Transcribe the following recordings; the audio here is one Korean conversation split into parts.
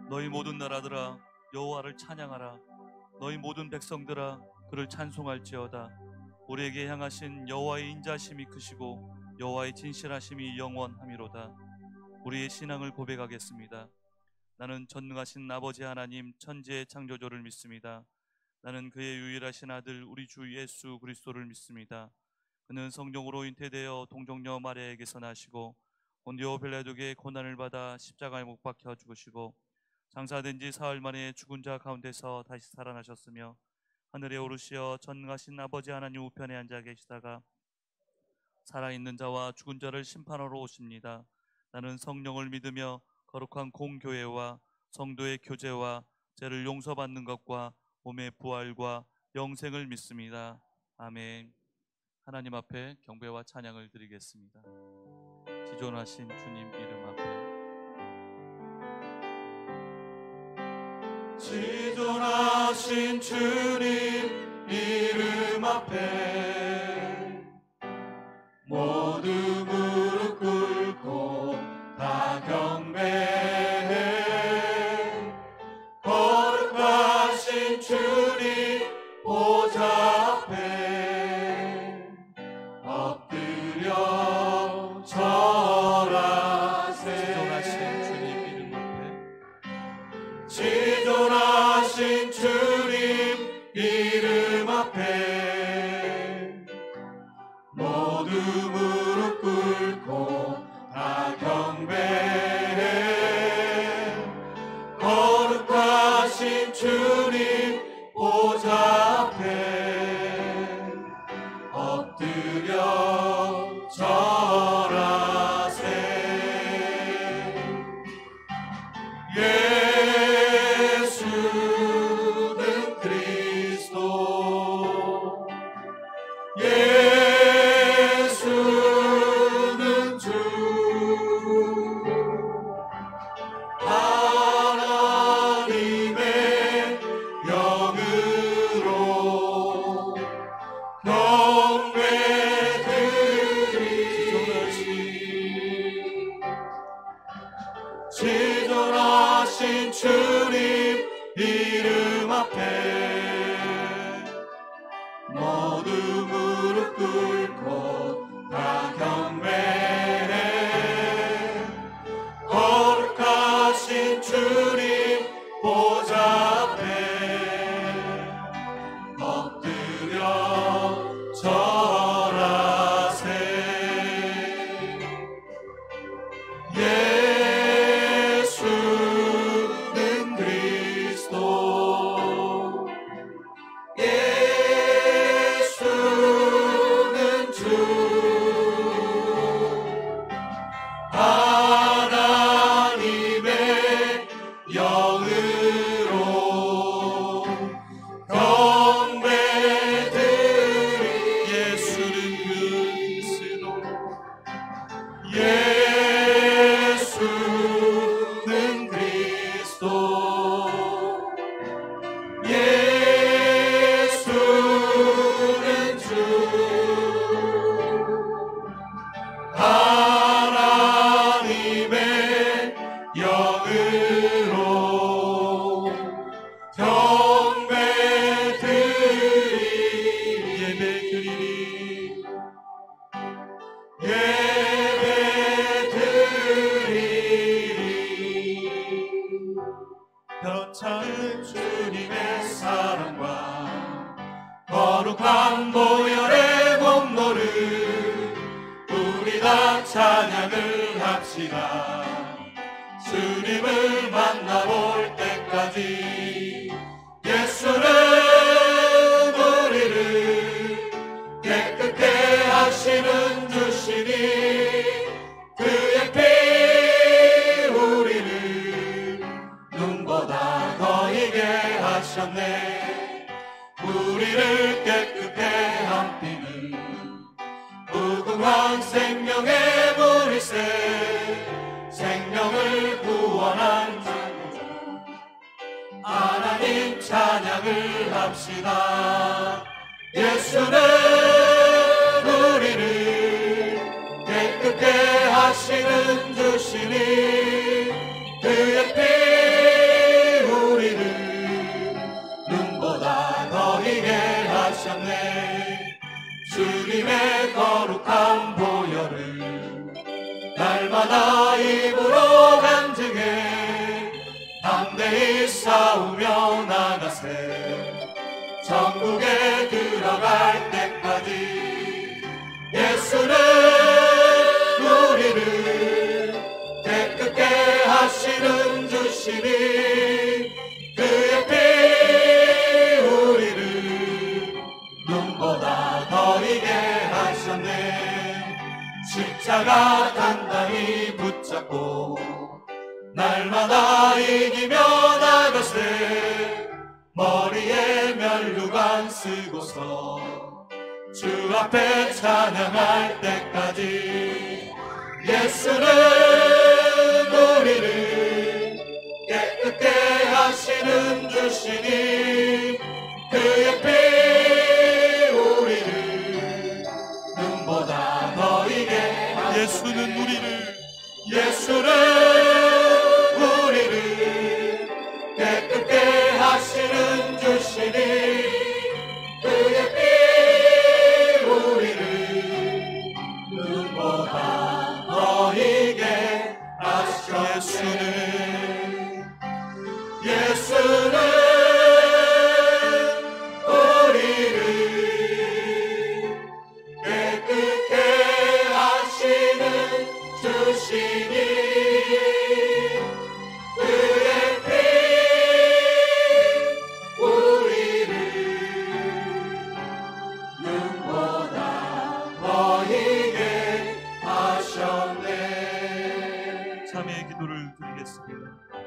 너희 모든 나라들아 여호와를 찬양하라. 너희 모든 백성들아 그를 찬송할지어다. 우리에게 향하신 여호와의 인자심이 크시고 여호와의 진실하심이 영원함이로다. 우리의 신앙을 고백하겠습니다. 나는 전능하신 아버지 하나님 천지의 창조주를 믿습니다. 나는 그의 유일하신 아들 우리 주 예수 그리스도를 믿습니다. 그는 성령으로 잉태되어 동정녀 마리아에게서 나시고 본디오 빌라도에게 고난을 받아 십자가에 못 박혀 죽으시고 장사된 지 사흘 만에 죽은 자 가운데서 다시 살아나셨으며 하늘에 오르시어 전능하신 아버지 하나님 우편에 앉아 계시다가 살아있는 자와 죽은 자를 심판하러 오십니다. 나는 성령을 믿으며 거룩한 공교회와 성도의 교제와 죄를 용서받는 것과 몸의 부활과 영생을 믿습니다. 아멘. 하나님 앞에 경배와 찬양을 드리겠습니다. 지존하신 주님 이름 앞에, 지존하신 주님 이름 앞에 모두 무릎 꿇고 다 경배해. 거룩하신 주님 보좌 앞에 엎드려 절하세. 지존하신 주님 이름 앞에 모두 무릎 꿇고 다 경배해. 거룩하신 주님 보좌 앞에 엎드려 절하세. 예수는 그리스도, 예수는 주, 하나님의 영으로 경배드리니. 지존하신 주님 이름 앞에 모두 무릎 꿇고 다 경배해. 거룩하신 주님 보좌 앞에 엎드려 절하세. 예수는 그리스도, 예수는 주, 하나님의 영으로 경배드리. 예수는 그리스도, 예수는 그리스도, 예수는 주, 하나님의 영으로 경배드리니. 예배드리니. 예배드리니. 벼차는 주님의 사랑과 거룩한 보혈의 공로를 우리 다 찬양을 합시다. 주님을 만나볼 때까지 예수는 우리를 깨끗게 하시는 주시니 그의 피 우리를 눈보다 더 희게 하셨네. 우리를 깨끗게 한 피는 무궁한 생명의 물일세. 생명을 구원한 창조주 하나님 찬양을 합시다. 예수는 우리를 깨끗게 하시는 주시니 그의 피 입으로 간증해 담대히 싸우며 나가세. 천국에 들어갈 때까지 예수는 우리를 깨끗게 하시는 주시니 그의 피 우리를 눈보다 더 이게 하셨네. 십자가 단단히 붙잡고 날마다 이기며 나가세. 머리에 면류관 쓰고서 주 앞에 찬양할 때까지 예수는 우리를 깨끗게 하시는 주시니 그의 피 우리를 눈보다 더 이게 예수는 예수는 우리를 깨끗게 하시는 주시니 그의 피 우리를 눈보다 더 이게 하셨네. 예수는 우리를 깨끗게 하시는 주시니 그의 피 우리를 눈보다 더 이게 하셨네. 참회의 기도를 드리겠습니다.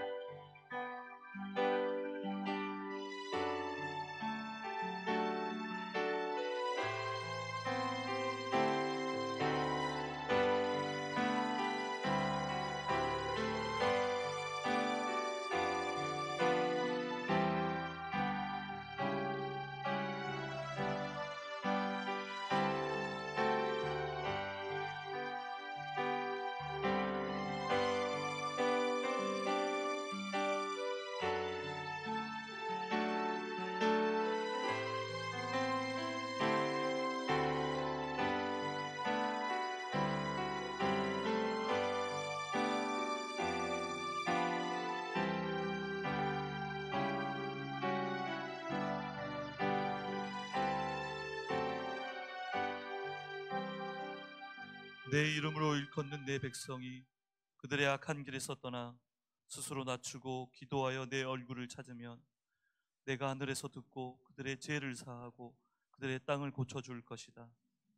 내 이름으로 일컫는 내 백성이 그들의 악한 길에서 떠나 스스로 낮추고 기도하여 내 얼굴을 찾으면 내가 하늘에서 듣고 그들의 죄를 사하고 그들의 땅을 고쳐줄 것이다.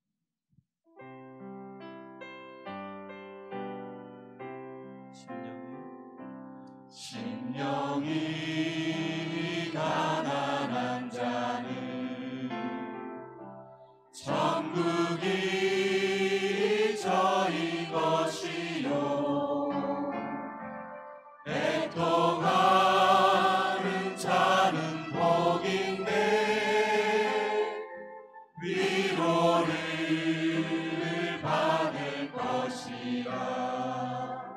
심령이 가난한 자는 천국이 저희 것이요 애통하는 자는 복인데 위로를 받을 것이라.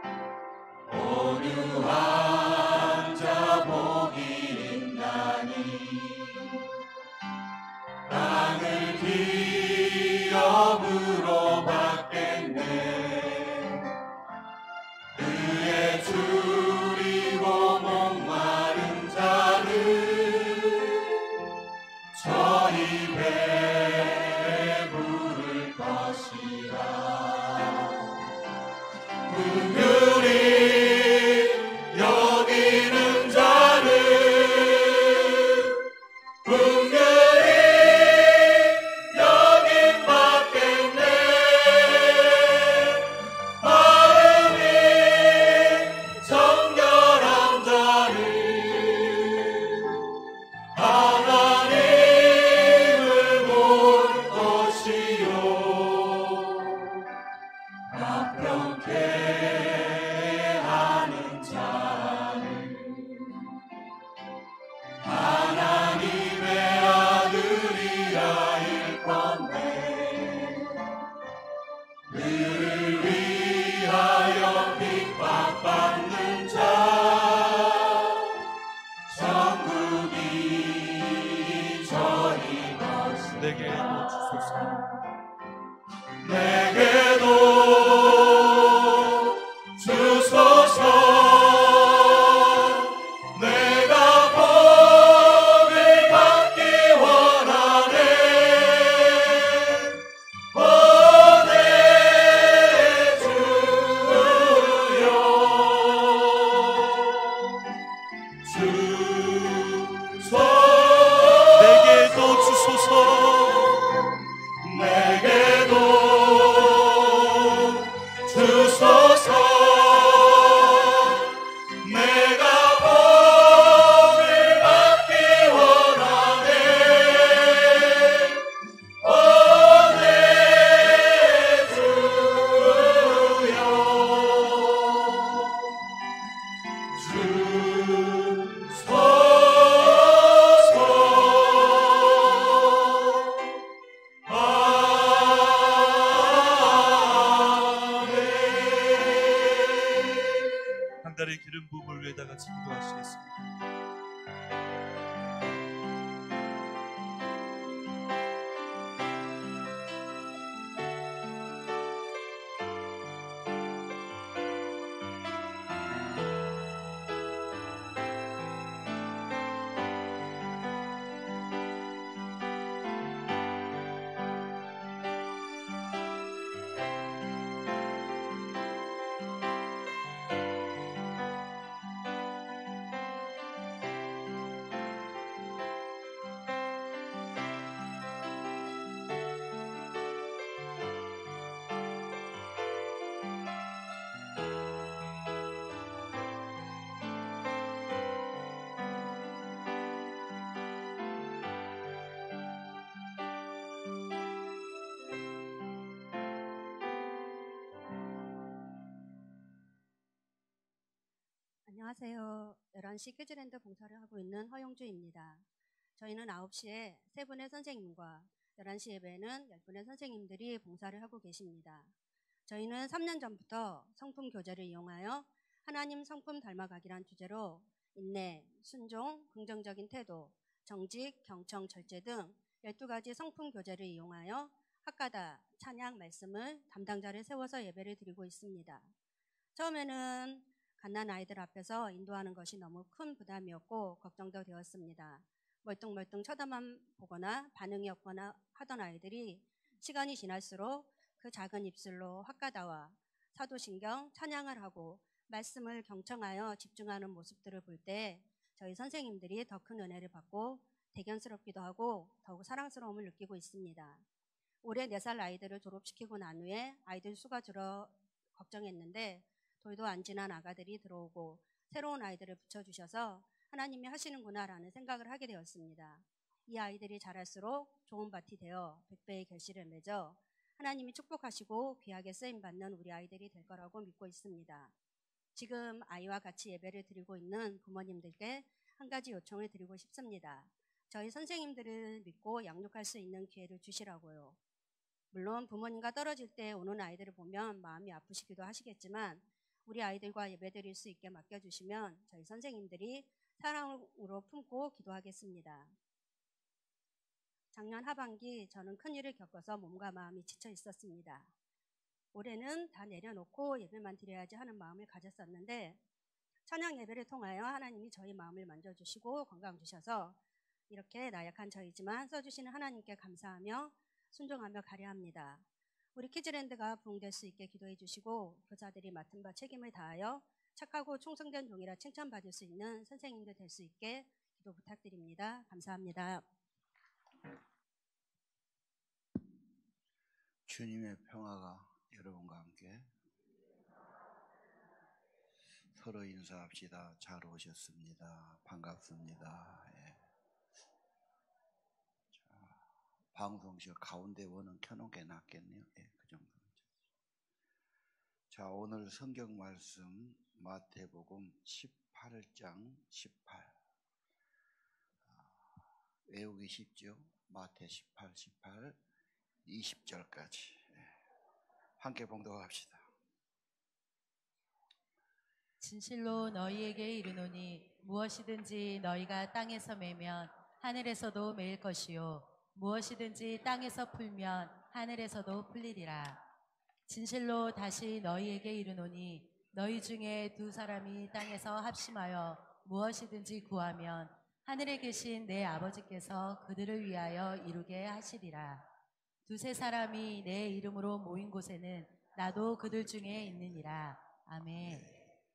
온유한 자 복이 있나니 땅을 기업으로 받겠네. 그의 줄이고 목마른 자를 저희 배에 부를 것이라. 긍휼히 여기는 자를 긍휼히 여김 받겠네. 마음이 정결한 자를 하나님을 볼 것이요 합평케 하는 자는 하나님의 아들이라 일건데 그를 위하여 핍박받는 자 천국이 저희 것이다. 내게도 주소서. 내게도 주 이름 부음을 위해 다 같이 기도하시겠습니다. 안녕하세요. 11시 키즈랜드 봉사를 하고 있는 허용주입니다. 저희는 9시에 세 분의 선생님과 11시 예배에는 10분의 선생님들이 봉사를 하고 계십니다. 저희는 3년 전부터 성품 교재를 이용하여 하나님 성품 닮아가기란 주제로 인내, 순종, 긍정적인 태도, 정직, 경청, 절제 등 12가지 성품 교재를 이용하여 학가다, 찬양, 말씀을 담당자를 세워서 예배를 드리고 있습니다. 처음에는 갓난 아이들 앞에서 인도하는 것이 너무 큰 부담이었고 걱정도 되었습니다. 멀뚱멀뚱 쳐다만 보거나 반응이 없거나 하던 아이들이 시간이 지날수록 그 작은 입술로 학가다와 사도신경, 찬양을 하고 말씀을 경청하여 집중하는 모습들을 볼 때 저희 선생님들이 더 큰 은혜를 받고 대견스럽기도 하고 더욱 사랑스러움을 느끼고 있습니다. 올해 4살 아이들을 졸업시키고 난 후에 아이들 수가 줄어 걱정했는데 돌도 안 지난 아가들이 들어오고 새로운 아이들을 붙여주셔서 하나님이 하시는구나라는 생각을 하게 되었습니다. 이 아이들이 자랄수록 좋은 밭이 되어 100배의 결실을 맺어 하나님이 축복하시고 귀하게 쓰임받는 우리 아이들이 될 거라고 믿고 있습니다. 지금 아이와 같이 예배를 드리고 있는 부모님들께 한 가지 요청을 드리고 싶습니다. 저희 선생님들을 믿고 양육할 수 있는 기회를 주시라고요. 물론 부모님과 떨어질 때 오는 아이들을 보면 마음이 아프시기도 하시겠지만 우리 아이들과 예배드릴 수 있게 맡겨주시면 저희 선생님들이 사랑으로 품고 기도하겠습니다. 작년 하반기 저는 큰일을 겪어서 몸과 마음이 지쳐 있었습니다. 올해는 다 내려놓고 예배만 드려야지 하는 마음을 가졌었는데 찬양 예배를 통하여 하나님이 저희 마음을 만져주시고 건강 주셔서 이렇게 나약한 저이지만 써주시는 하나님께 감사하며 순종하며 가려 합니다. 우리 키즈랜드가 부흥될 수 있게 기도해 주시고 교사들이 맡은 바 책임을 다하여 착하고 충성된 종이라 칭찬받을 수 있는 선생님들 될 수 있게 기도 부탁드립니다. 감사합니다. 주님의 평화가 여러분과 함께. 서로 인사합시다. 잘 오셨습니다. 반갑습니다. 예. 자, 방송실 가운데 원은 켜놓은 게 낫겠네요. 예, 그 정도는. 자, 오늘 성경 말씀 마태복음 18장 18. 외우기 쉽죠? 마태 18, 20절까지. 함께 봉독합시다. 진실로 너희에게 이르노니 무엇이든지 너희가 땅에서 매면 하늘에서도 매일 것이요 무엇이든지 땅에서 풀면 하늘에서도 풀리리라. 진실로 다시 너희에게 이르노니 너희 중에 두 사람이 땅에서 합심하여 무엇이든지 구하면 하늘에 계신 내 아버지께서 그들을 위하여 이루게 하시리라. 두세 사람이 내 이름으로 모인 곳에는 나도 그들 중에 있느니라. 아멘.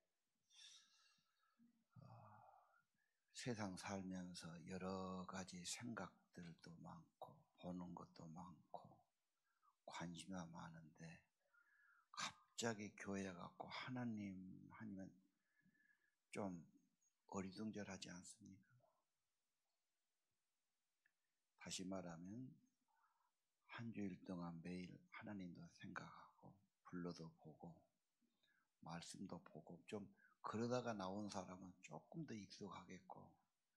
세상 살면서 여러 가지 생각들도 많고 보는 것도 많고 관심이 많은데 갑자기 교회 갖고 하나님 하면 좀 어리둥절하지 않습니까? 다시 말하면 한 주일 동안 매일 하나님도 생각하고 불러도 보고 말씀도 보고 좀 그러다가 나온 사람은 조금 더 익숙하겠고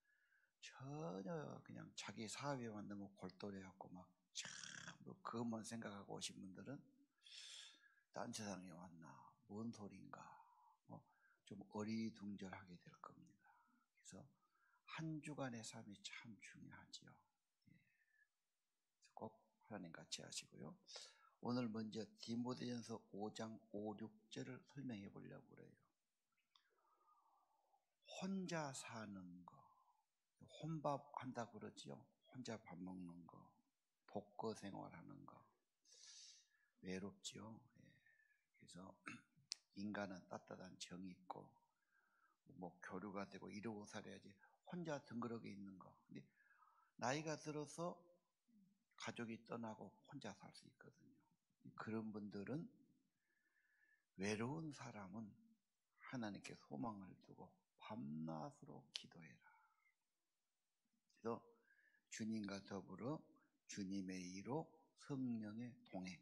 전혀 그냥 자기 사업에만 너무 골똘해갖고 막 참 뭐 그것만 생각하고 오신 분들은 딴 세상에 왔나 뭔 소린가 뭐 좀 어리둥절하게 될 겁니다. 그래서 한 주간의 삶이 참 중요하지요. 꼭 하나님 같이 하시고요. 오늘 먼저 디모데전서 5장 5, 6절을 설명해 보려고 그래요. 혼자 사는 거, 혼밥 한다 그러지요. 혼자 밥 먹는 거, 독거 생활하는 거, 외롭지요. 그래서 인간은 따뜻한 정이 있고 뭐 교류가 되고 이러고 살아야지 혼자 덩그러게 있는 거. 근데 나이가 들어서 가족이 떠나고 혼자 살 수 있거든요. 그런 분들은 외로운 사람은 하나님께 소망을 두고 밤낮으로 기도해라. 그래서 주님과 더불어 주님의 이로 성령의 동행.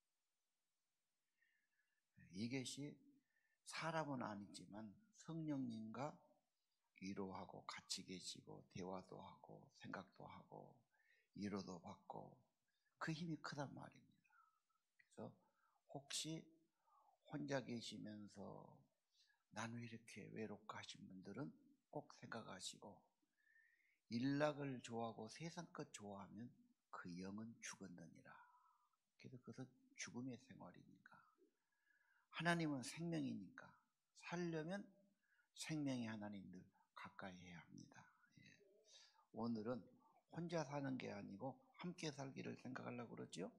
이것이 사람은 아니지만 성령님과 위로하고 같이 계시고 대화도 하고 생각도 하고 위로도 받고 그 힘이 크단 말입니다. 그래서 혹시 혼자 계시면서 난 왜 이렇게 외롭까 하신 분들은 꼭 생각하시고 일락을 좋아하고 세상 것 좋아하면 그 영은 죽었느니라. 그래서 그것은 죽음의 생활이니까 하나님은 생명이니까 살려면 생명의 하나님들 가까이 해야 합니다. 오늘은 혼자 사는 게 아니고 함께 살기를 생각하려고 그러죠.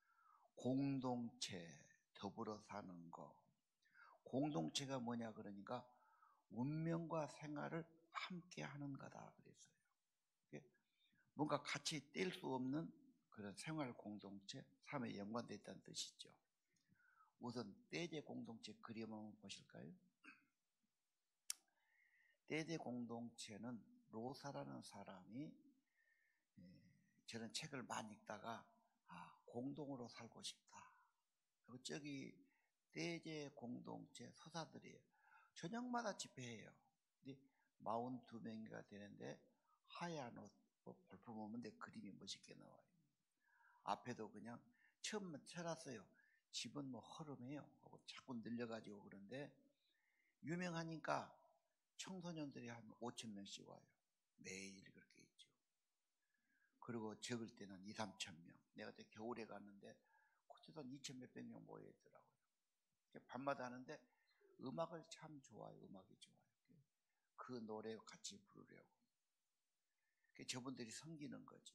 공동체, 더불어 사는 거. 공동체가 뭐냐 그러니까 운명과 생활을 함께 하는 거다 그랬어요. 뭔가 같이 뗄 수 없는 그런 생활 공동체, 삶에 연관되어 있다는 뜻이죠. 우선 떼제 공동체 그림 한번 보실까요? 떼제 공동체는 로사라는 사람이 저는 책을 많이 읽다가 공동으로 살고 싶다. 그리고 저기 떼제 공동체 서사들이에요. 저녁마다 집회해요. 근데 42명이가 되는데 하얀 옷 볼품 없는데 그림이 멋있게 나와요. 앞에도 그냥 처음 쳐놨어요. 집은 뭐 허름해요. 자꾸 늘려가지고 그런데 유명하니까 청소년들이 한 5,000명씩 와요. 매일 그렇게 있죠. 그리고 적을 때는 2, 3천 명. 내가 그때 겨울에 갔는데 그때도 한 2천 몇백 명 모여있더라고요. 밤마다 하는데 음악을 참 좋아해요. 음악이 좋아요. 그 노래 같이 부르려고. 저분들이 섬기는 거죠.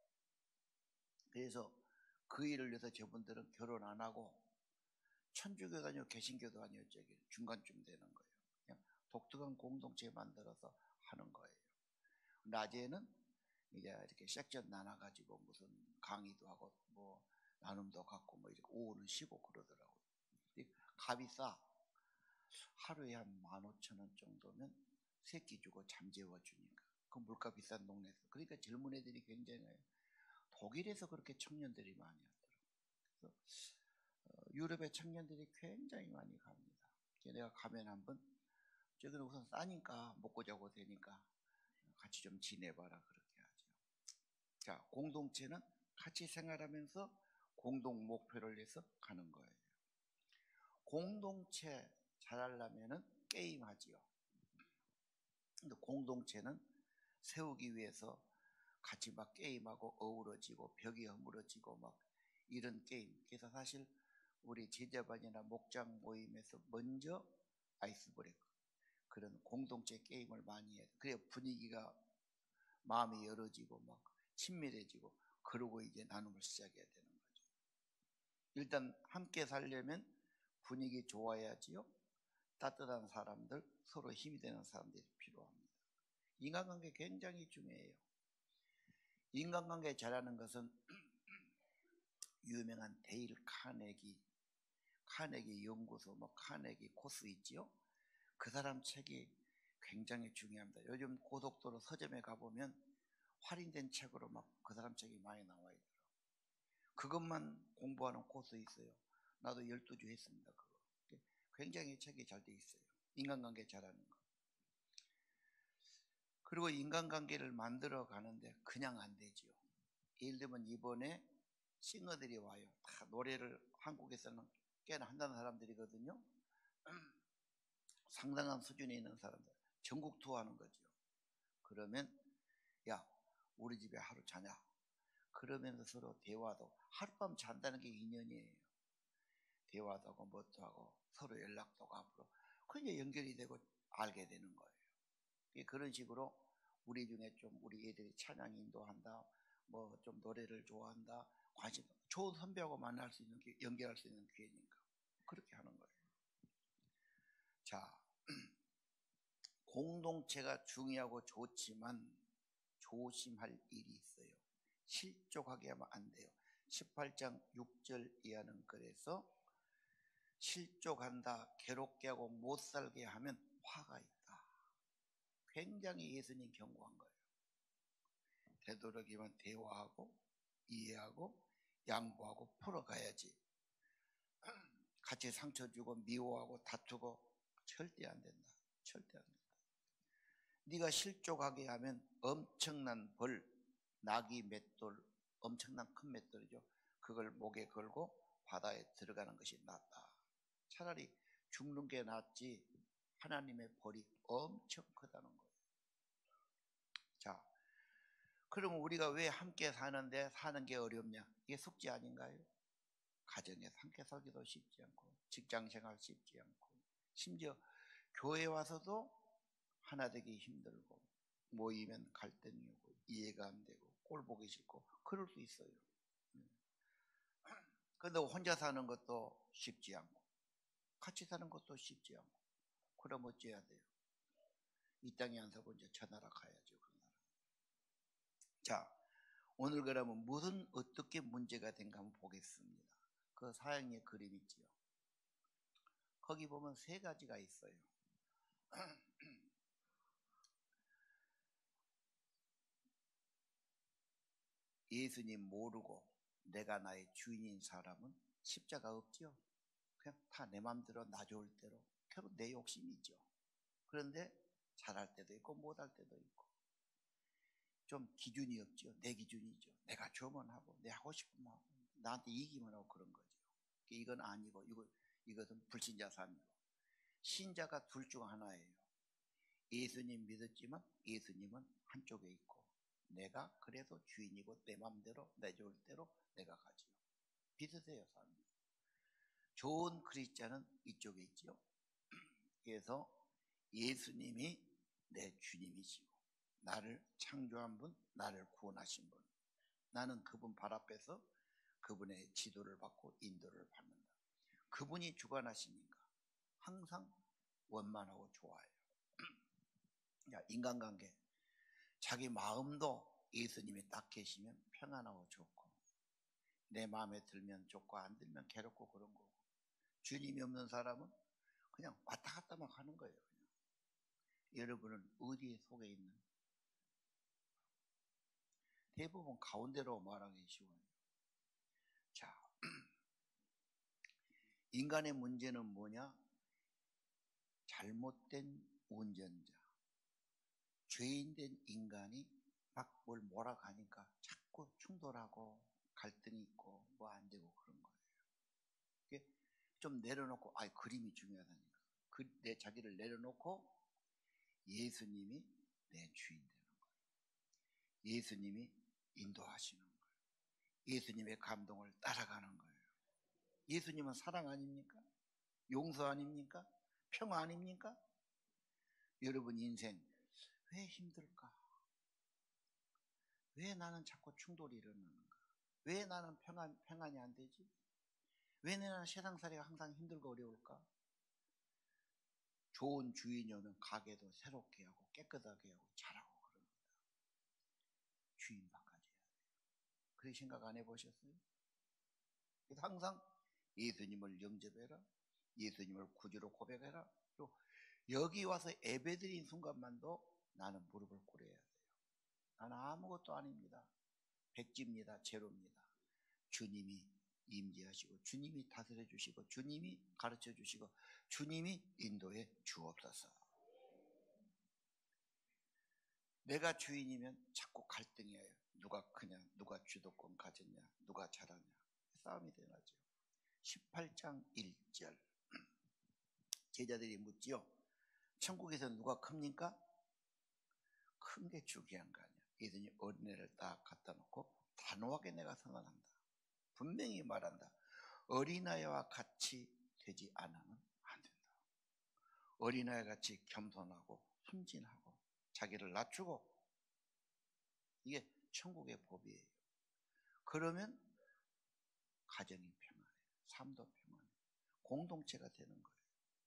그래서 그 일을 위해서 저분들은 결혼 안 하고 천주교도 아니고 개신교도 아니고 저기 중간쯤 되는 거예요. 그냥 독특한 공동체 만들어서 하는 거예요. 낮에는 이제 이렇게 섹션 나눠가지고 무슨 강의도 하고 뭐 나눔도 갖고 뭐 이렇게 오후는 쉬고 그러더라고요. 값이 싸. 하루에 한 15,000원 정도면 새끼 주고 잠재워 주니까. 그 물가 비싼 동네에서. 그러니까 젊은 애들이 굉장히 독일에서 그렇게 청년들이 많이 하더라고요. 그래서 유럽의 청년들이 굉장히 많이 갑니다. 내가 가면 한번 저기는 우선 싸니까 먹고 자고 되니까 같이 좀 지내봐라 그렇게 하죠. 자, 공동체는 같이 생활하면서 공동 목표를 위해서 가는 거예요. 공동체 잘하려면은 게임하지요. 근데 공동체는 세우기 위해서 같이 막 게임하고 어우러지고 벽이 허물어지고 막 이런 게임. 그래서 사실 우리 제자반이나 목장 모임에서 먼저 아이스 브레이크 그런 공동체 게임을 많이 해요. 그래야 분위기가 마음이 열어지고 막 친밀해지고 그러고 이제 나눔을 시작해야 되는 거죠. 일단 함께 살려면 분위기 좋아야지요. 따뜻한 사람들, 서로 힘이 되는 사람들이 필요합니다. 인간관계 굉장히 중요해요. 인간관계 잘하는 것은 유명한 데일 카네기 연구소, 뭐 카네기 코스 있지요. 그 사람 책이 굉장히 중요합니다. 요즘 고속도로 서점에 가보면 할인된 책으로 막 그 사람 책이 많이 나와 있더라고요. 그것만 공부하는 코스 있어요. 나도 12주 했습니다. 그거. 굉장히 책이 잘 돼 있어요. 인간관계 잘하는 거. 그리고 인간관계를 만들어 가는데 그냥 안 되지요. 예를 들면 이번에 싱어들이 와요. 다 노래를 한국에서는 꽤나 한다는 사람들이거든요. 상당한 수준에 있는 사람들 전국 투어하는 거죠. 그러면 야 우리 집에 하루 자냐? 그러면서 서로 대화도 하룻밤 잔다는 게 인연이에요. 대화도 하고 뭣도 하고 서로 연락도 하고 앞으로 그게 연결이 되고 알게 되는 거예요. 그런 식으로 우리 중에 좀 우리 애들이 찬양 인도한다, 뭐 좀 노래를 좋아한다, 관심 좋은 선배하고 만날 수 있는 연결할 수 있는 기회니까 그렇게 하는 거예요. 자, 공동체가 중요하고 좋지만 조심할 일이 있어요. 실족하게 하면 안 돼요. 18장 6절 이하는 그래서 실족한다, 괴롭게 하고 못 살게 하면 화가 있다. 굉장히 예수님 경고한 거예요. 되도록이면 대화하고 이해하고 양보하고 풀어가야지. 같이 상처 주고 미워하고 다투고 절대 안 된다. 절대 안 된다. 네가 실족하게 하면 엄청난 벌, 나귀 맷돌, 엄청난 큰 맷돌이죠. 그걸 목에 걸고 바다에 들어가는 것이 낫다. 차라리 죽는 게 낫지 하나님의 벌이 엄청 크다는 거예요. 자, 그러면 우리가 왜 함께 사는데 사는 게 어렵냐? 이게 숙제 아닌가요? 가정에서 함께 살기도 쉽지 않고 직장생활 쉽지 않고 심지어 교회 와서도 하나 되기 힘들고 모이면 갈등이 오고 이해가 안 되고 꼴 보기 싫고 그럴 수 있어요. 그런데 혼자 사는 것도 쉽지 않고 같이 사는 것도 쉽지 않고 그럼 어찌해야 돼요? 이 땅에 안 살고 이제 저 나라 가야죠. 그 나라. 자, 오늘 그러면 무슨 어떻게 문제가 된가 한번 보겠습니다. 그 사형의 그림 있지요. 거기 보면 세 가지가 있어요. 예수님 모르고 내가 나의 주인인 사람은 십자가 없죠. 그냥 다 내 맘대로 나 좋을 대로 결국 내 욕심이죠. 그런데 잘할 때도 있고 못할 때도 있고 좀 기준이 없죠. 내 기준이죠. 내가 좋으면 하고 내 하고 싶으면 하고 나한테 이기면 하고 그런 거죠. 이건 아니고 이것은 불신자 삶이고 신자가 둘 중 하나예요. 예수님 믿었지만 예수님은 한쪽에 있고 내가 그래서 주인이고 내 맘대로 내 좋을 대로 내가 가지요. 비슷해요. 삶이. 좋은 크리스찬은 이쪽에 있죠. 그래서 예수님이 내 주님이시고 나를 창조한 분, 나를 구원하신 분, 나는 그분 발 앞에서 그분의 지도를 받고 인도를 받는다. 그분이 주관하시니까 항상 원만하고 좋아요. 인간관계 자기 마음도 예수님이 딱 계시면 평안하고 좋고 내 마음에 들면 좋고 안 들면 괴롭고 그런 거고 주님이 없는 사람은 그냥 왔다 갔다 막 하는 거예요. 그냥. 여러분은 어디에 속에 있는? 대부분 가운데로 말하기 쉬워요. 자, 인간의 문제는 뭐냐? 잘못된 운전자, 죄인된 인간이 막 뭘 몰아가니까 자꾸 충돌하고 갈등이 있고 뭐 안 되고 그런 거예요. 좀 내려놓고 그림이 중요하다니까. 내 자기를 내려놓고 예수님이 내 주인 되는 거예요. 예수님이 인도하시는 거예요. 예수님의 감동을 따라가는 거예요. 예수님은 사랑 아닙니까? 용서 아닙니까? 평화 아닙니까? 여러분 인생 왜 힘들까? 왜 나는 자꾸 충돌이 일어나는가? 왜 나는 평안이 안 되지? 왜 나는 세상살이가 항상 힘들고 어려울까? 좋은 주인이 오면 가게도 새롭게 하고 깨끗하게 하고 잘하고 그럽니다. 주인 바꿔줘야 돼요. 그렇게 생각 안 해보셨어요? 그래서 항상 예수님을 영접해라. 예수님을 구주로 고백해라. 또 여기 와서 예배드린 순간만도 나는 무릎을 꿇어야 돼요. 나는 아무것도 아닙니다. 백지입니다. 제로입니다. 주님이 임재하시고 주님이 다스려 주시고 주님이 가르쳐 주시고 주님이 인도해 주옵소서. 내가 주인이면 자꾸 갈등이에요. 누가 크냐, 누가 주도권 가졌냐, 누가 잘하냐 싸움이 되나죠. 18장 1절 제자들이 묻지요. 천국에서 누가 큽니까? 큰 게 중요한 거 아니야. 이들이 어린애를 딱 갖다 놓고 단호하게 내가 선언한다. 분명히 말한다. 어린아이와 같이 되지 않으면 안 된다. 어린아이 같이 겸손하고 순진하고 자기를 낮추고, 이게 천국의 법이에요. 그러면 가정이 평안해요. 삶도 평안해요. 공동체가 되는 거예요.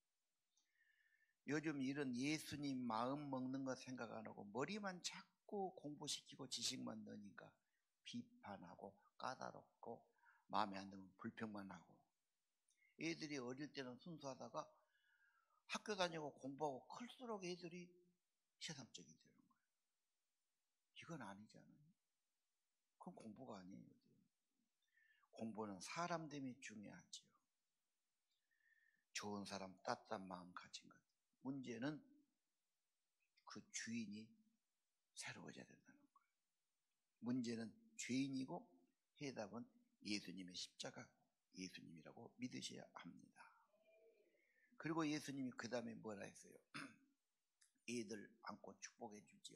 요즘 이런 예수님 마음 먹는 거 생각 안 하고 머리만 자꾸 공부시키고 지식만 넣으니까 비판하고 까다롭고 마음에 안 들면 불평만 하고, 애들이 어릴 때는 순수하다가 학교 다니고 공부하고 클수록 애들이 세상적이 되는 거예요. 이건 아니잖아요. 그건 공부가 아니에요. 공부는 사람됨이 중요하지요. 좋은 사람, 따뜻한 마음 가진 것. 문제는 그 주인이 새로워져야 된다는 거예요. 문제는 죄인이고 해답은 예수님의 십자가, 예수님이라고 믿으셔야 합니다. 그리고 예수님이 그 다음에 뭐라 했어요? 애들 안고 축복해 주지요.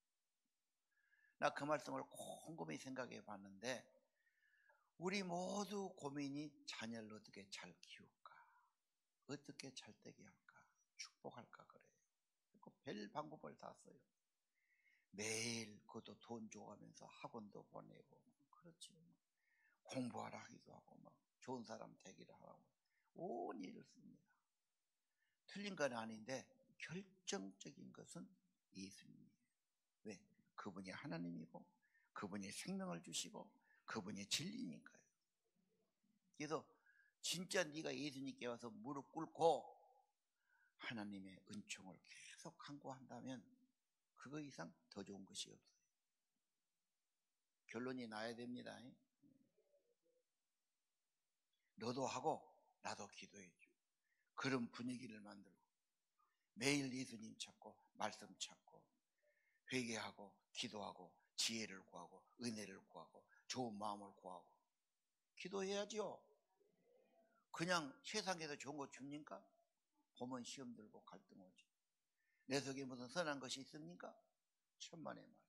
나 그 말씀을 곰곰이 생각해 봤는데, 우리 모두 고민이 자녀를 어떻게 잘 키울까, 어떻게 잘 되게 할까, 축복할까 그래요. 그 별 방법을 다 써요. 매일 그것도 돈 줘가면서 학원도 보내고, 그렇지, 공부하라 하기도 하고, 막 좋은 사람 되기를 하라고 온 일을 씁니다. 틀린 건 아닌데 결정적인 것은 예수님이에요. 왜? 그분이 하나님이고 그분이 생명을 주시고 그분이 진리니까요. 그래서 진짜 네가 예수님께 와서 무릎 꿇고 하나님의 은총을 계속 간구한다면 그거 이상 더 좋은 것이 없어요. 결론이 나야 됩니다. 너도 하고 나도 기도해 줘. 그런 분위기를 만들고 매일 예수님 찾고 말씀 찾고 회개하고 기도하고 지혜를 구하고 은혜를 구하고 좋은 마음을 구하고 기도해야죠. 그냥 세상에서 좋은 거 줍니까? 보면 시험 들고 갈등 오지. 내 속에 무슨 선한 것이 있습니까? 천만의 말씀.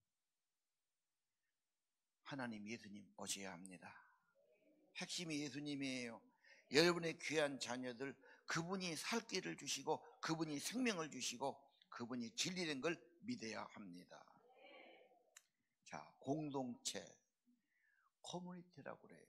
하나님 예수님 오셔야 합니다. 핵심이 예수님이에요. 여러분의 귀한 자녀들, 그분이 살 길을 주시고 그분이 생명을 주시고 그분이 진리된 걸 믿어야 합니다. 자, 공동체, 커뮤니티라고 그래요.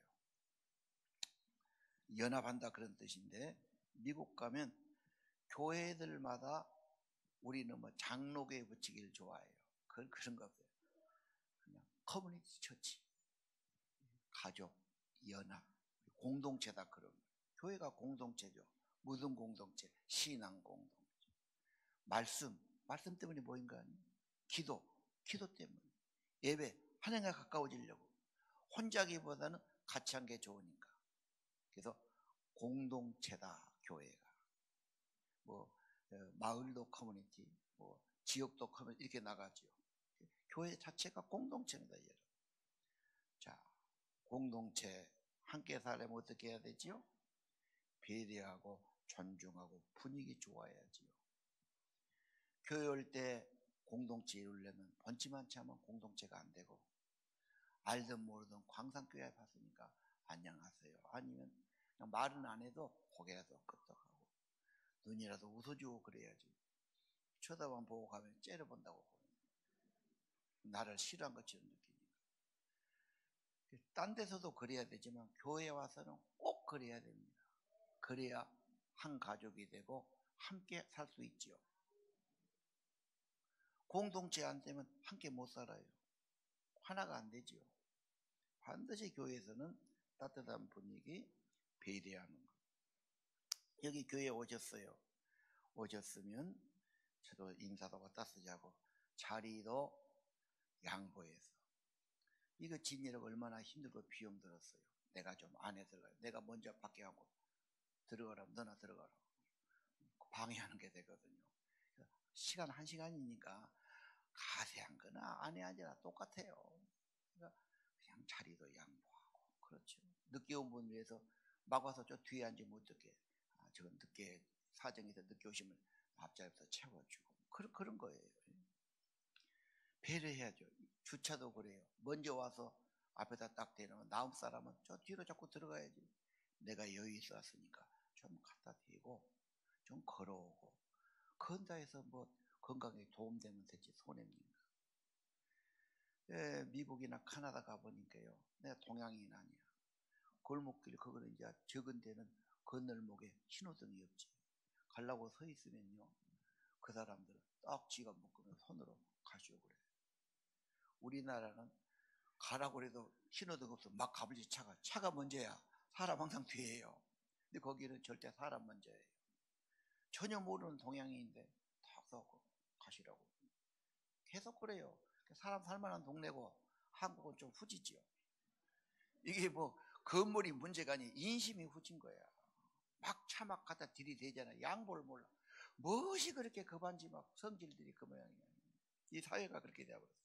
연합한다 그런 뜻인데, 미국 가면 교회들마다, 우리는 뭐 장로교에 붙이기를 좋아해요. 그런 거 없어요. 그냥 커뮤니티 처치, 가족, 연합, 공동체다 그런 거예요. 교회가 공동체죠. 무슨 공동체? 신앙 공동체. 말씀 때문에 모인 거 아니에요? 기도 때문에. 예배, 하나님과 가까워지려고. 혼자기보다는 같이 한 게 좋으니까. 그래서 공동체다 교회가. 뭐 마을도 커뮤니티, 뭐 지역도 커뮤니티 이렇게 나가죠. 교회 자체가 공동체입니다, 여러분. 자, 공동체 함께 살려면 어떻게 해야 되지요? 배려하고 존중하고 분위기 좋아야지요. 교회 올 때 공동체 이루려면 번지만치 하면 공동체가 안 되고, 알든 모르든 광산교회 봤으니까 안녕하세요, 아니면 그냥 말은 안 해도 고개라도 끄덕하고 눈이라도 웃어주고 그래야지. 쳐다만 보고 가면 째려본다고 나를 싫어한 것처럼 느끼니까. 딴 데서도 그래야 되지만 교회에 와서는 꼭 그래야 됩니다. 그래야 한 가족이 되고 함께 살 수 있지요. 공동체 안 되면 함께 못 살아요. 하나가 안 되지요. 반드시 교회에서는 따뜻한 분위기, 배려하는 것. 여기 교회에 오셨어요. 오셨으면 저도 인사도 갖다 쓰자고 자리도 양보해서. 이거 지내려고 얼마나 힘들고 비용 들었어요. 내가 좀 안에 들어가요. 내가 먼저 밖에 하고 들어가라면 너나 들어가라. 방해하는 게 되거든요. 시간 1시간이니까 가세한 거나 안에 앉아라 똑같아요. 그러니까 그냥 자리도 양보하고. 그렇죠. 늦게 온 분 위해서 막 와서 저 뒤에 앉으면 어떡해. 저건 늦게 사정에서 늦게 오시면 밥자리에서 채워주고 그런 거예요. 배려해야죠. 주차도 그래요. 먼저 와서 앞에다 딱 대놓으면 다음 사람은 저 뒤로 자꾸 들어가야지. 내가 여유 있어 왔으니까 좀 갖다 대고 좀 걸어오고 건다 해서 뭐 건강에 도움되면 되지 손해입니까? 미국이나 카나다 가보니까요, 내가 동양인 아니야. 골목길 그거는 이제 적은 데는 건널목에 신호등이 없지. 가려고 서 있으면요, 그 사람들은 딱 지가 묶으면 손으로 가시오 그래. 우리나라는 가라고 해도 신호등 없으면 막 가버리지. 차가 먼저야. 사람 항상 뒤에요. 근데 거기는 절대 사람 먼저예요. 전혀 모르는 동양인인데 탁 서고 가시라고 계속 그래요. 사람 살만한 동네고 한국은 좀 후지죠. 이게 뭐 건물이 문제가 아니 인심이 후진 거야. 막 차 막 갖다 들이대잖아. 양보를 몰라. 무엇이 그렇게 급한지 막 성질들이 그 모양이야. 이 사회가 그렇게 되어버렸어.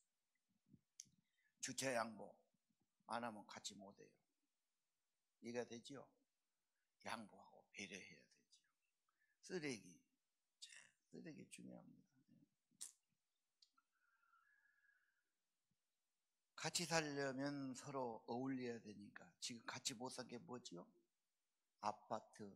주차 양보 안 하면 같이 못 해요. 이해가 되지요? 양보하고 배려해야 되지요. 쓰레기 중요합니다. 같이 살려면 서로 어울려야 되니까 지금 같이 못 산 게 뭐지요? 아파트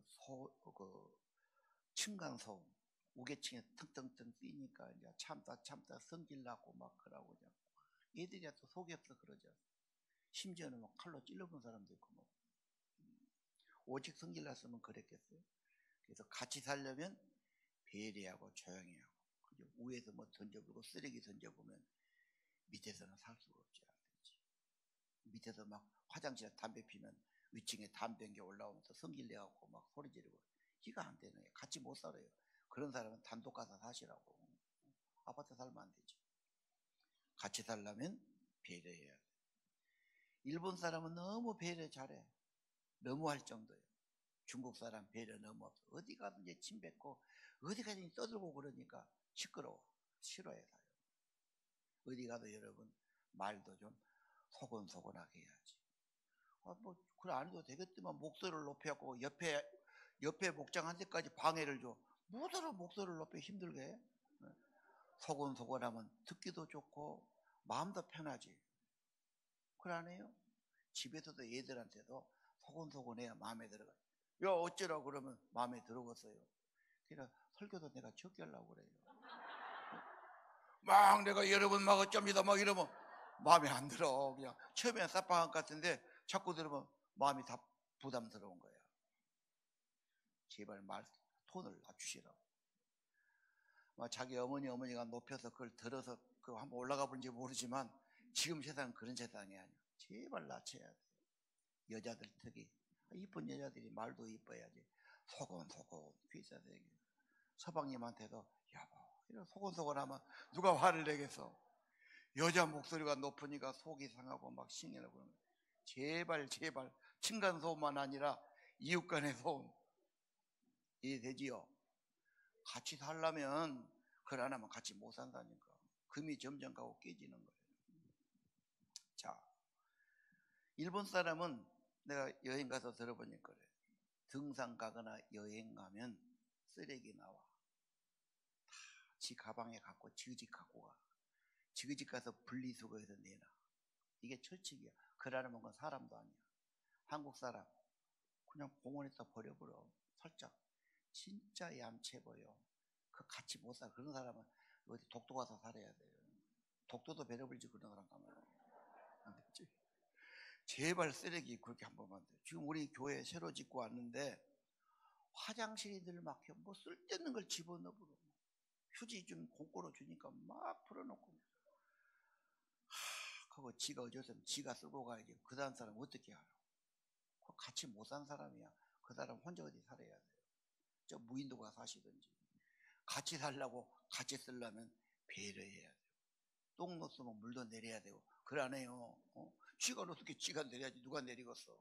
층간소음 우계층에 腾腾腾 뛰니까 이제 참다 성질 나고 막 그러고 그냥 얘들이 또 속이 없어 그러죠. 심지어는 막 칼로 찔러본 사람도 있고 뭐. 오직 성질 났으면 그랬겠어요. 그래서 같이 살려면 배려하고 조용히 하고 그죠? 위에서 뭐 던져보고 쓰레기 던져보면 밑에서는 살 수가 없지. 밑에서 막 화장실에 담배 피면 위층에 담배 연기 올라오면서 성질 내갖고 막 소리 지르고 이가 안 되네. 같이 못 살아요. 그런 사람은 단독 가서 사시라고. 아파트 살면 안 되지. 같이 살려면 배려해야 돼. 일본 사람은 너무 배려 잘해. 너무 할 정도예요. 중국 사람 배려 너무 없어. 어디 가든지 침 뱉고 어디 가든지 떠들고 그러니까 시끄러워. 싫어해 사요. 어디 가도 여러분 말도 좀 소곤소곤하게 해야지. 뭐 그래 안 해도 되겠지만 목소리를 높여갖고 옆에 목장 한 대까지 방해를 줘. 뭐더러 목소리를 높여 힘들게 해? 소곤소곤하면 듣기도 좋고 마음도 편하지. 그래 안 해요? 집에서도 얘들한테도 소곤소곤해야 마음에 들어가. 야 어쩌라 그러면 마음에 들어갔어요. 그러니까 설교도 내가 적게 하려고 그래요. 막 내가 여러분 막 어쩝니다 막 이러면 마음에 안 들어. 그냥 처음에는 쌉방한 것 같은데 자꾸 들으면 마음이 다 부담스러운 거야. 제발 말 톤을 낮추시라고. 자기 어머니가 높여서 그걸 들어서 그 한번 올라가 본지 모르지만 지금 세상은 그런 세상이 아니야. 제발 낮춰야 돼. 여자들 특히 이쁜 여자들이 말도 이뻐야지. 소곤소곤 귀싸 되게. 서방님한테도 여보 이런 소곤소곤하면 누가 화를 내겠어. 여자 목소리가 높으니까 속이 상하고 막 신경나고 그러는 거야. 제발 층간소음만 아니라 이웃간의 소음 이해되지요? 같이 살려면 그걸 안 하면 같이 못 산다니까. 금이 점점 가고 깨지는 거예요. 자, 일본 사람은 내가 여행 가서 들어보니까 그래. 등산 가거나 여행 가면 쓰레기 나와. 다 지 가방에 갖고 지그지 갖고 가. 지그지 가서 분리수거해서 내놔. 이게 철칙이야. 그러려면 건 사람도 아니야. 한국 사람 그냥 공원에다 버려버려. 살짝 진짜 얌체 보여. 그 같이 못 살아. 그런 사람은 어디 독도 가서 살아야 돼요. 독도도 버려버리지 그런 사람 가면 안 되지. 제발 쓰레기 그렇게 한 번만 돼. 지금 우리 교회 새로 짓고 왔는데 화장실이 늘 막혀. 뭐 쓸데없는 걸 집어넣어. 휴지 좀 공고로 주니까 막 풀어놓고. 그거 지가 어쩌면 지가 쓰고 가야지. 그 다음 사람 어떻게 알아? 같이 못 산 사람이야. 그 사람 혼자 어디 살아야 돼요. 저 무인도가 사시든지. 같이 살려고 같이 쓰려면 배려해야 돼요. 똥 넣었으면 물도 내려야 되고. 그래 안 해요. 쥐가 어떻게 쥐가 내려야지 누가 내리겠어.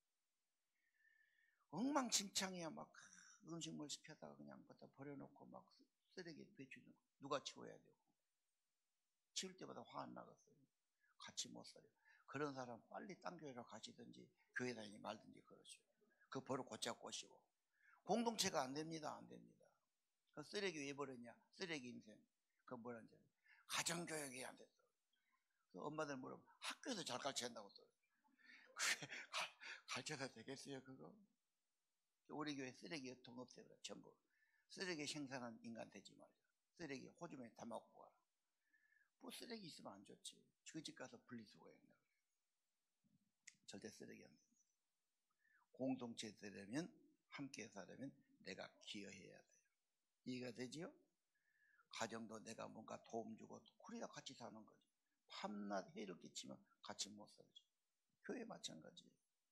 엉망진창이야. 막 음식물 시켜다가 그냥 갖다 버려놓고 막 쓰레기 배추는 누가 치워야 되고. 치울 때마다 화 안 나겠어요. 같이 못 살아요. 그런 사람 빨리 딴 교회로 가시든지 교회 다니지 말든지 그러죠. 그 버릇 곧잘 꼬시고. 공동체가 안 됩니다. 그 쓰레기 왜 버렸냐? 쓰레기 인생. 그거 뭐라는지 알아요? 가정교육이 안 됐어. 그래서 엄마들 물어보면 학교에서 잘 가르쳐야 한다고 또. 그게 가르쳐도 되겠어요, 그거? 우리 교회 쓰레기 통 없애버려, 전부. 쓰레기 생산한 인간 되지 말자. 쓰레기 호주머니에 담아갖고 와라. 뭐 쓰레기 있으면 안 좋지. 그 집 가서 분리수거해야 된다. 절대 쓰레기 안 된다. 공동체 되려면, 함께 살려면 내가 기여해야 돼요. 이해가 되지요? 가정도 내가 뭔가 도움 주고 그래야 같이 사는 거지. 밤낮 해를 끼치면 같이 못 살지. 교회 마찬가지예요.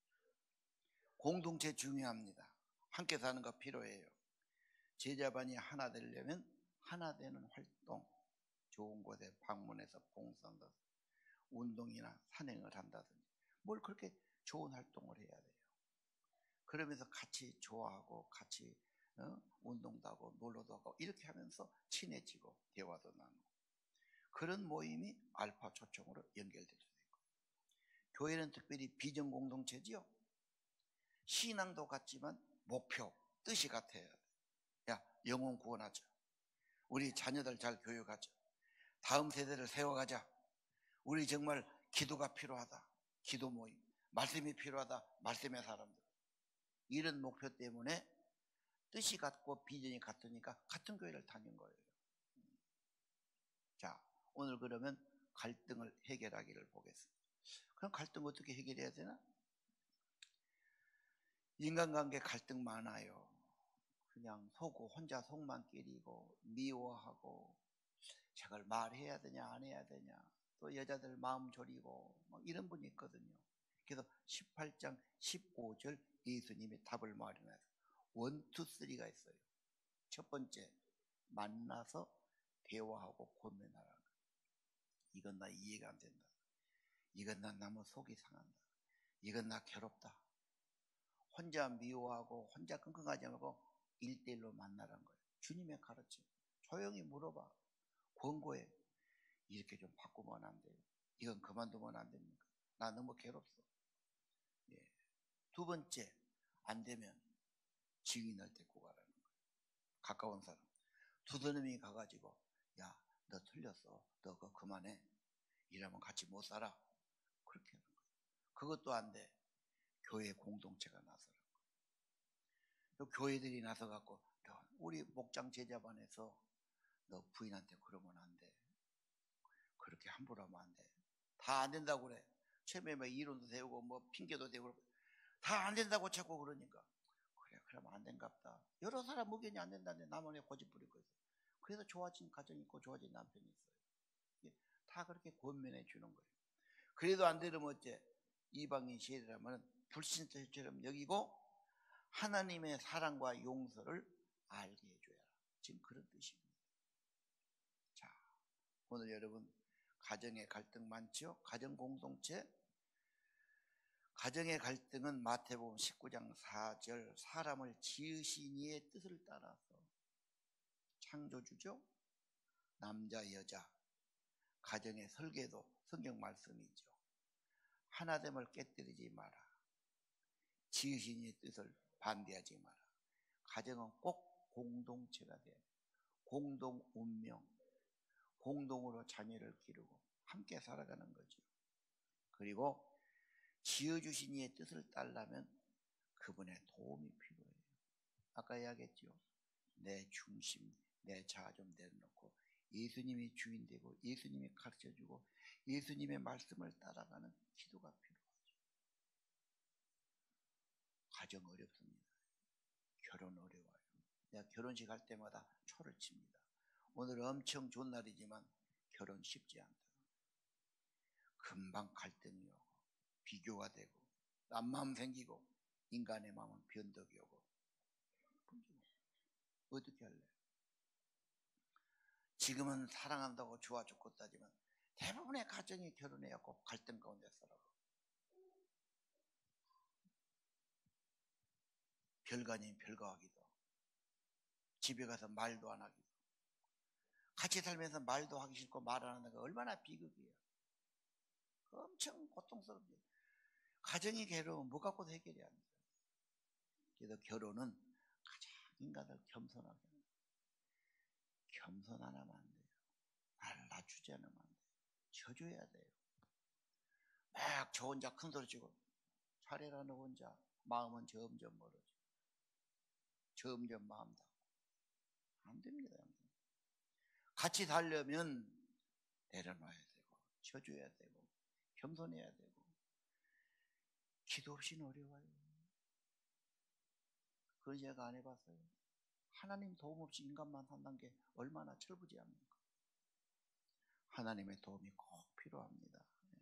공동체 중요합니다. 함께 사는 거 필요해요. 제자반이 하나 되려면 하나 되는 활동, 좋은 곳에 방문해서 봉사한다, 운동이나 산행을 한다든지 뭘 그렇게 좋은 활동을 해야 돼요. 그러면서 같이 좋아하고 같이 운동도 하고 놀러도 하고 이렇게 하면서 친해지고 대화도 나누고 그런 모임이 알파 초청으로 연결될 수 있고, 교회는 특별히 비전 공동체지요. 신앙도 같지만 목표, 뜻이 같아야 돼. 야, 영혼 구원하자. 우리 자녀들 잘 교육하자. 다음 세대를 세워가자. 우리 정말 기도가 필요하다. 기도 모임. 말씀이 필요하다. 말씀의 사람들. 이런 목표 때문에 뜻이 같고 비전이 같으니까 같은 교회를 다닌 거예요. 자, 오늘 그러면 갈등을 해결하기를 보겠습니다. 그럼 갈등 어떻게 해결해야 되나? 인간관계 갈등 많아요. 그냥 속고 혼자 속만 끼리고 미워하고 저걸 말해야 되냐 안 해야 되냐, 또 여자들 마음 졸이고 막 이런 분이 있거든요. 그래서 18장 15절 예수님이 답을 마련해서 1, 2, 3가 있어요. 첫 번째, 만나서 대화하고 고민하라는 거예요. 이건 나 이해가 안 된다. 이건 나 너무 속이 상한다. 이건 나 괴롭다. 혼자 미워하고 혼자 끙끙하지 말고 1대1로 만나라는 거예요. 주님의 가르침. 조용히 물어봐. 권고해. 이렇게 좀 바꾸면 안 돼요. 이건 그만두면 안 됩니까? 나 너무 괴롭소. 예. 두 번째, 안 되면 증인을 데리고 가라는 거예요. 가까운 사람. 두드러미 가가지고, 야, 너 틀렸어. 너 그거 그만해. 이러면 같이 못 살아. 그렇게 하는 거예요. 그것도 안 돼. 교회 공동체가 나서는 거예요. 교회들이 나서갖고, 우리 목장 제자반에서 너 부인한테 그러면 안 돼. 그렇게 함부로 하면 안 돼. 다 안 된다고 그래. 처음에 막 이론도 세우고 뭐 핑계도 대고 다 안 된다고 자꾸 그러니까, 그래 그러면 안 된갑다. 여러 사람 의견이 안 된다는데 나만의 고집 부릴 거예요. 그래서 좋아진 가정이 있고 좋아진 남편이 있어요. 다 그렇게 권면해 주는 거예요. 그래도 안 되면 어째? 이방인 시대라면 불신자처럼 여기고 하나님의 사랑과 용서를 알게 해줘야. 지금 그런 뜻입니다. 자, 오늘 여러분 가정의 갈등 많죠? 가정 공동체. 가정의 갈등은 마태복음 19장 4절 사람을 지으신 이의 뜻을 따라서, 창조주죠? 남자 여자 가정의 설계도 성경 말씀이죠. 하나됨을 깨뜨리지 마라. 지으신 이의 뜻을 반대하지 마라. 가정은 꼭 공동체가 돼야 돼. 공동 운명, 공동으로 자녀를 기르고 함께 살아가는 거죠. 그리고 지어주신 이의 뜻을 따르려면 그분의 도움이 필요해요. 아까 이야기했죠. 내 중심, 내 자아 좀 내려놓고 예수님이 주인 되고 예수님이 가르쳐주고 예수님의 말씀을 따라가는 기도가 필요하죠. 가정 어렵습니다. 결혼 어려워요. 내가 결혼식 할 때마다 초를 칩니다. 오늘 엄청 좋은 날이지만 결혼 쉽지 않다. 금방 갈등이 오고 비교가 되고 딴마음 생기고 인간의 마음은 변덕이 오고 어떻게 할래? 지금은 사랑한다고 좋아 죽겠다지만 대부분의 가정이 결혼해갖고 갈등 가운데 살아가. 별거 아닌 별거 하기도, 집에 가서 말도 안 하기도, 같이 살면서 말도 하기 싫고 말 안 하는 거 얼마나 비극이에요. 엄청 고통스럽죠. 가정이 괴로우면 뭐 갖고도 해결이 안 돼요. 그래서 결혼은 가장 인간을 겸손하게 하는 거예요. 겸손하면 안 돼요. 나를 낮추지 않으면 안 돼요. 져줘야 돼요. 막 저 혼자 큰 소리 치고 잘해라 너 혼자. 마음은 점점 멀어져. 점점 마음 닫고. 안 됩니다. 같이 살려면 내려놔야 되고 져줘야 되고 겸손해야 되고. 기도 없이는 어려워요. 그런 제가 안 해봤어요. 하나님 도움 없이 인간만 산다는 게 얼마나 철부지합니까? 하나님의 도움이 꼭 필요합니다.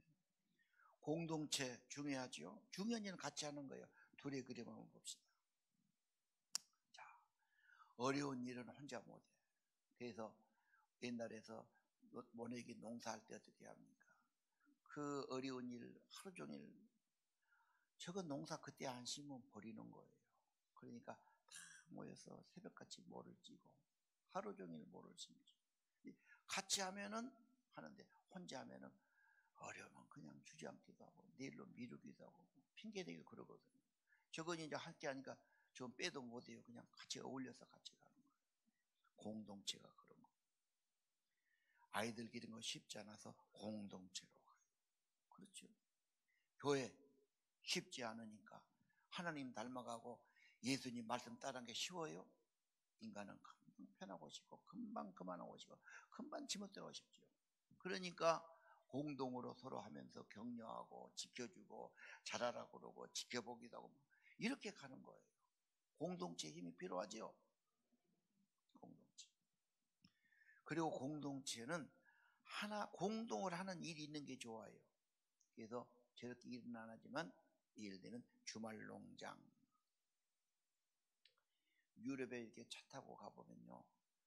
공동체 중요하죠. 중요한 일은 같이 하는 거예요. 둘의 그림을 한번 봅시다. 자, 어려운 일은 혼자 못해. 그래서 옛날에서 모내기 농사할 때 어떻게 합니까? 그 어려운 일 하루 종일 저거 농사 그때 안 심으면 버리는 거예요. 그러니까 다 모여서 새벽같이 모를 찌고 하루 종일 모를 심죠. 같이 하면은 하는데 혼자 하면은 어려우면 그냥 주지 않기도 하고 내일로 미루기도 하고 핑계대기도 그러거든요. 저건 이제 함께 하니까 좀 빼도 못해요. 그냥 같이 어울려서 같이 가는 거예요. 공동체가 그런 거. 아이들 기르는 거 쉽지 않아서 공동체로 가요. 그렇죠. 교회 쉽지 않으니까 하나님 닮아가고 예수님 말씀 따르는 게 쉬워요? 인간은 금방 편하고 싶고 금방 그만하고 싶고 금방 지멋대로 싶죠. 그러니까 공동으로 서로 하면서 격려하고 지켜주고 잘하라고 그러고 지켜보기도 하고 이렇게 가는 거예요. 공동체 힘이 필요하죠. 공동체. 그리고 공동체는 하나 공동을 하는 일이 있는 게 좋아요. 그래서 저렇게 일은 안 하지만 예를 들면 주말 농장. 유럽에 이렇게 차 타고 가보면요.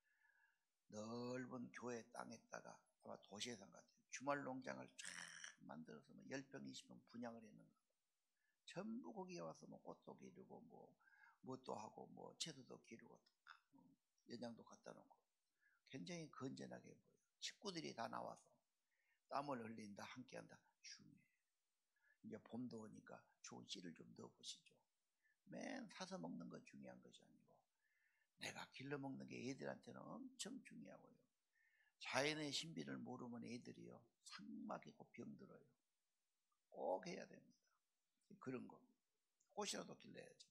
넓은 교회 땅에다가 아마 도시에서 같아요. 주말 농장을 쫙 만들어서 10평, 20평 분양을 했는 거예요. 전부 거기에 와서 뭐 꽃도 기르고 또 하고 채소도 기르고 연장도 갖다 놓고 굉장히 건전하게 보여요. 식구들이 다 나와서 땀을 흘린다, 함께한다. 중요해요. 이제 봄도 오니까 좋은 씨를 좀 넣어보시죠. 맨 사서 먹는 거 중요한 것이 아니고 내가 길러 먹는 게 애들한테는 엄청 중요하고요. 자연의 신비를 모르면 애들이요 상막이고 병들어요. 꼭 해야 됩니다. 그런 거 꽃이라도 길러야죠.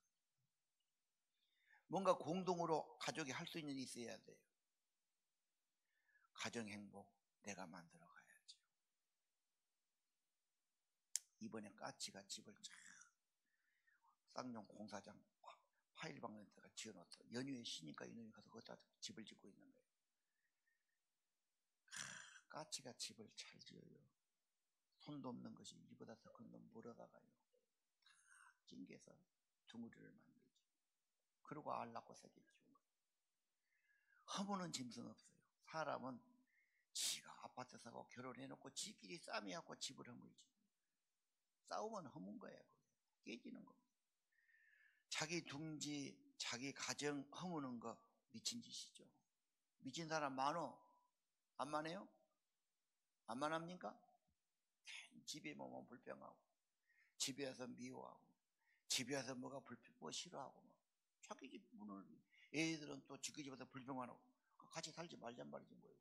뭔가 공동으로 가족이 할 수 있는 일이 있어야 돼요. 가정 행복 내가 만들어 가야죠. 이번에 까치가 집을 쌍용 공사장 파일 박는 데가 지어놨어. 연휴에 쉬니까 이놈이 가서 거기다 집을 짓고 있는 거예요. 까치가 집을 잘 지어요. 손도 없는 것이 이보다 더 큰 놈 물어다가요. 다 찡겨서 둥우리를 만들죠. 그러고 알 낳고 새끼를 키운 거예요. 허무는 짐승 없어요. 사람은 지가 아파트 사고 결혼해놓고 지끼리 싸매갖고 집을 허물지. 싸우면 허문 거예요. 깨지는 겁니다. 자기 둥지, 자기 가정 허무는 거 미친 짓이죠. 미친 사람 많어? 안 많아요? 안 많합니까? 집에 오면 불평하고 집에 와서 미워하고 집에 와서 뭐가 싫어하고 자기 집 문을 애들은 또 지그 집에서 불평만 하고 같이 살지 말잔 말이지 뭐예요.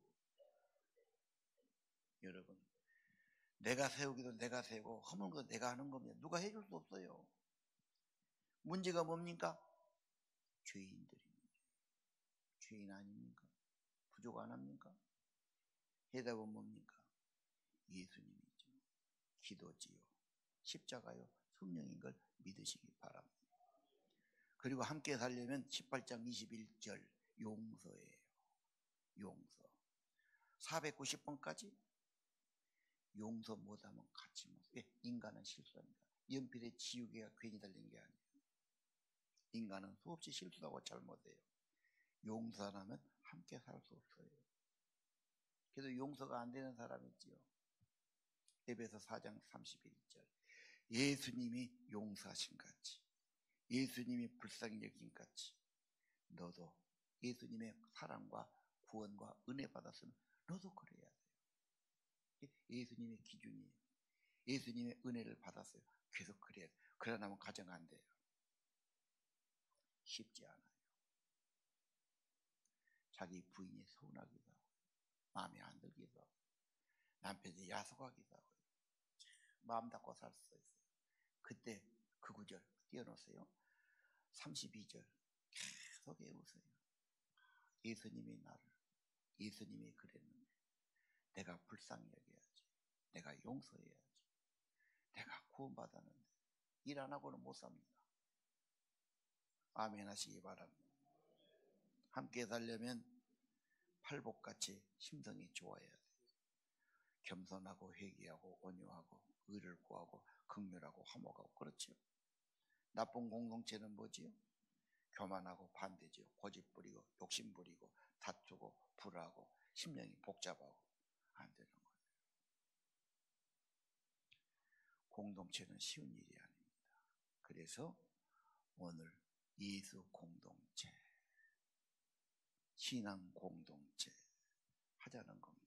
여러분 내가 세우기도 내가 세우고 허무는 것도 내가 하는 겁니다. 누가 해줄 수 없어요. 문제가 뭡니까? 죄인들입니다. 죄인 아닙니까? 부족 안 합니까? 해답은 뭡니까? 예수님이죠. 기도지요. 십자가요. 성령인 걸 믿으시기 바랍니다. 그리고 함께 살려면 18장 21절 용서예요. 용서. 490번까지 용서 못하면 같이 못. 왜? 인간은 실수합니다. 연필에 지우개가 괜히 달린 게 아니에요. 인간은 수없이 실수하고 잘못해요. 용서 안 하면 함께 살 수 없어요. 그래도 용서가 안 되는 사람이 있지요. 에베소 4장 31절 예수님이 용서하신 같이 예수님이 불쌍히 여긴 같이 너도 예수님의 사랑과 구원과 은혜 받았으면 너도 그래야 돼요. 예수님의 기준이에요. 예수님의 은혜를 받았어요. 계속 그래야 돼요. 그러려면 가정 안 돼요. 쉽지 않아요. 자기 부인이 서운하기도 하고 마음에 안 들기도 하고 남편이 야속하기도 하고 마음 닫고 살 수 있어요. 그때 그 구절 띄워놓으세요. 32절 계속 외우세요. 예수님이 그랬는데 내가 불쌍히 여겨야지, 내가 용서해야지, 내가 구원받았는데 일 안 하고는 못 삽니다. 아멘 하시기 바랍니다. 함께 살려면 팔복같이 심성이 좋아야 돼요. 겸손하고 회개하고 온유하고 의를 구하고 긍휼하고 화목하고, 그렇죠. 나쁜 공동체는 뭐지요? 교만하고 반대지요. 고집 부리고 욕심 부리고 다투고 불하고 심령이 복잡하고 안 되는 거예요. 공동체는 쉬운 일이 아닙니다. 그래서 오늘 예수 공동체, 신앙 공동체 하자는 겁니다.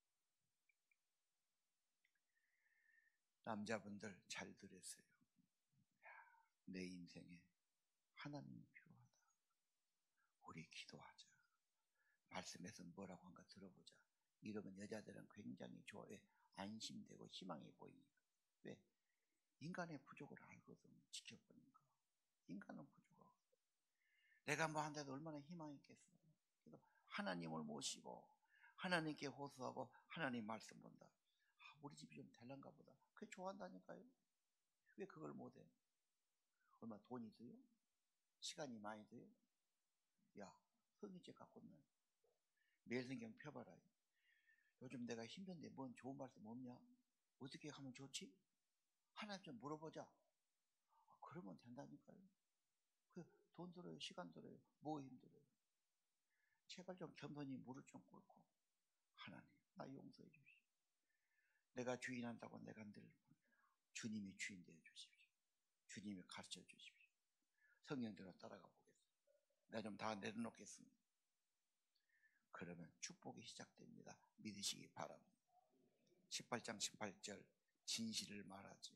남자분들 잘 들으세요. 내 인생에 하나님이 필요하다. 우리 기도하자. 말씀에서 뭐라고 한가 들어보자. 이러면 여자들은 굉장히 좋아해. 안심되고 희망이 보이니까. 왜? 인간의 부족을 알거든. 지켜보니까. 인간은 부족하거든. 내가 뭐 한다도 얼마나 희망이 있겠어. 그래서 하나님을 모시고 하나님께 호소하고 하나님 말씀 본다. 우리 집이 좀 될란가 보다. 그게 좋아한다니까요. 왜 그걸 못해? 얼마 돈이 들요? 시간이 많이 들요? 야, 성의죄 갖고 있네. 매일 성경 펴봐라. 요즘 내가 힘든데 뭔 좋은 말씀 없냐? 어떻게 하면 좋지? 하나님 좀 물어보자. 그러면 된다니까요. 돈 들어요, 시간 들어요, 뭐 힘들어요? 제발 좀 겸손히 무릎 좀 꿇고 하나님, 나 용서해 주십시오. 내가 주인한다고 내가 늘 주님이 주인 되어 주십시오. 주님이 가르쳐 주십시오. 성령대로 따라가 보겠습니다. 내가 좀 다 내려놓겠습니다. 그러면 축복이 시작됩니다. 믿으시기 바랍니다. 18장 18절 진실을 말하지요.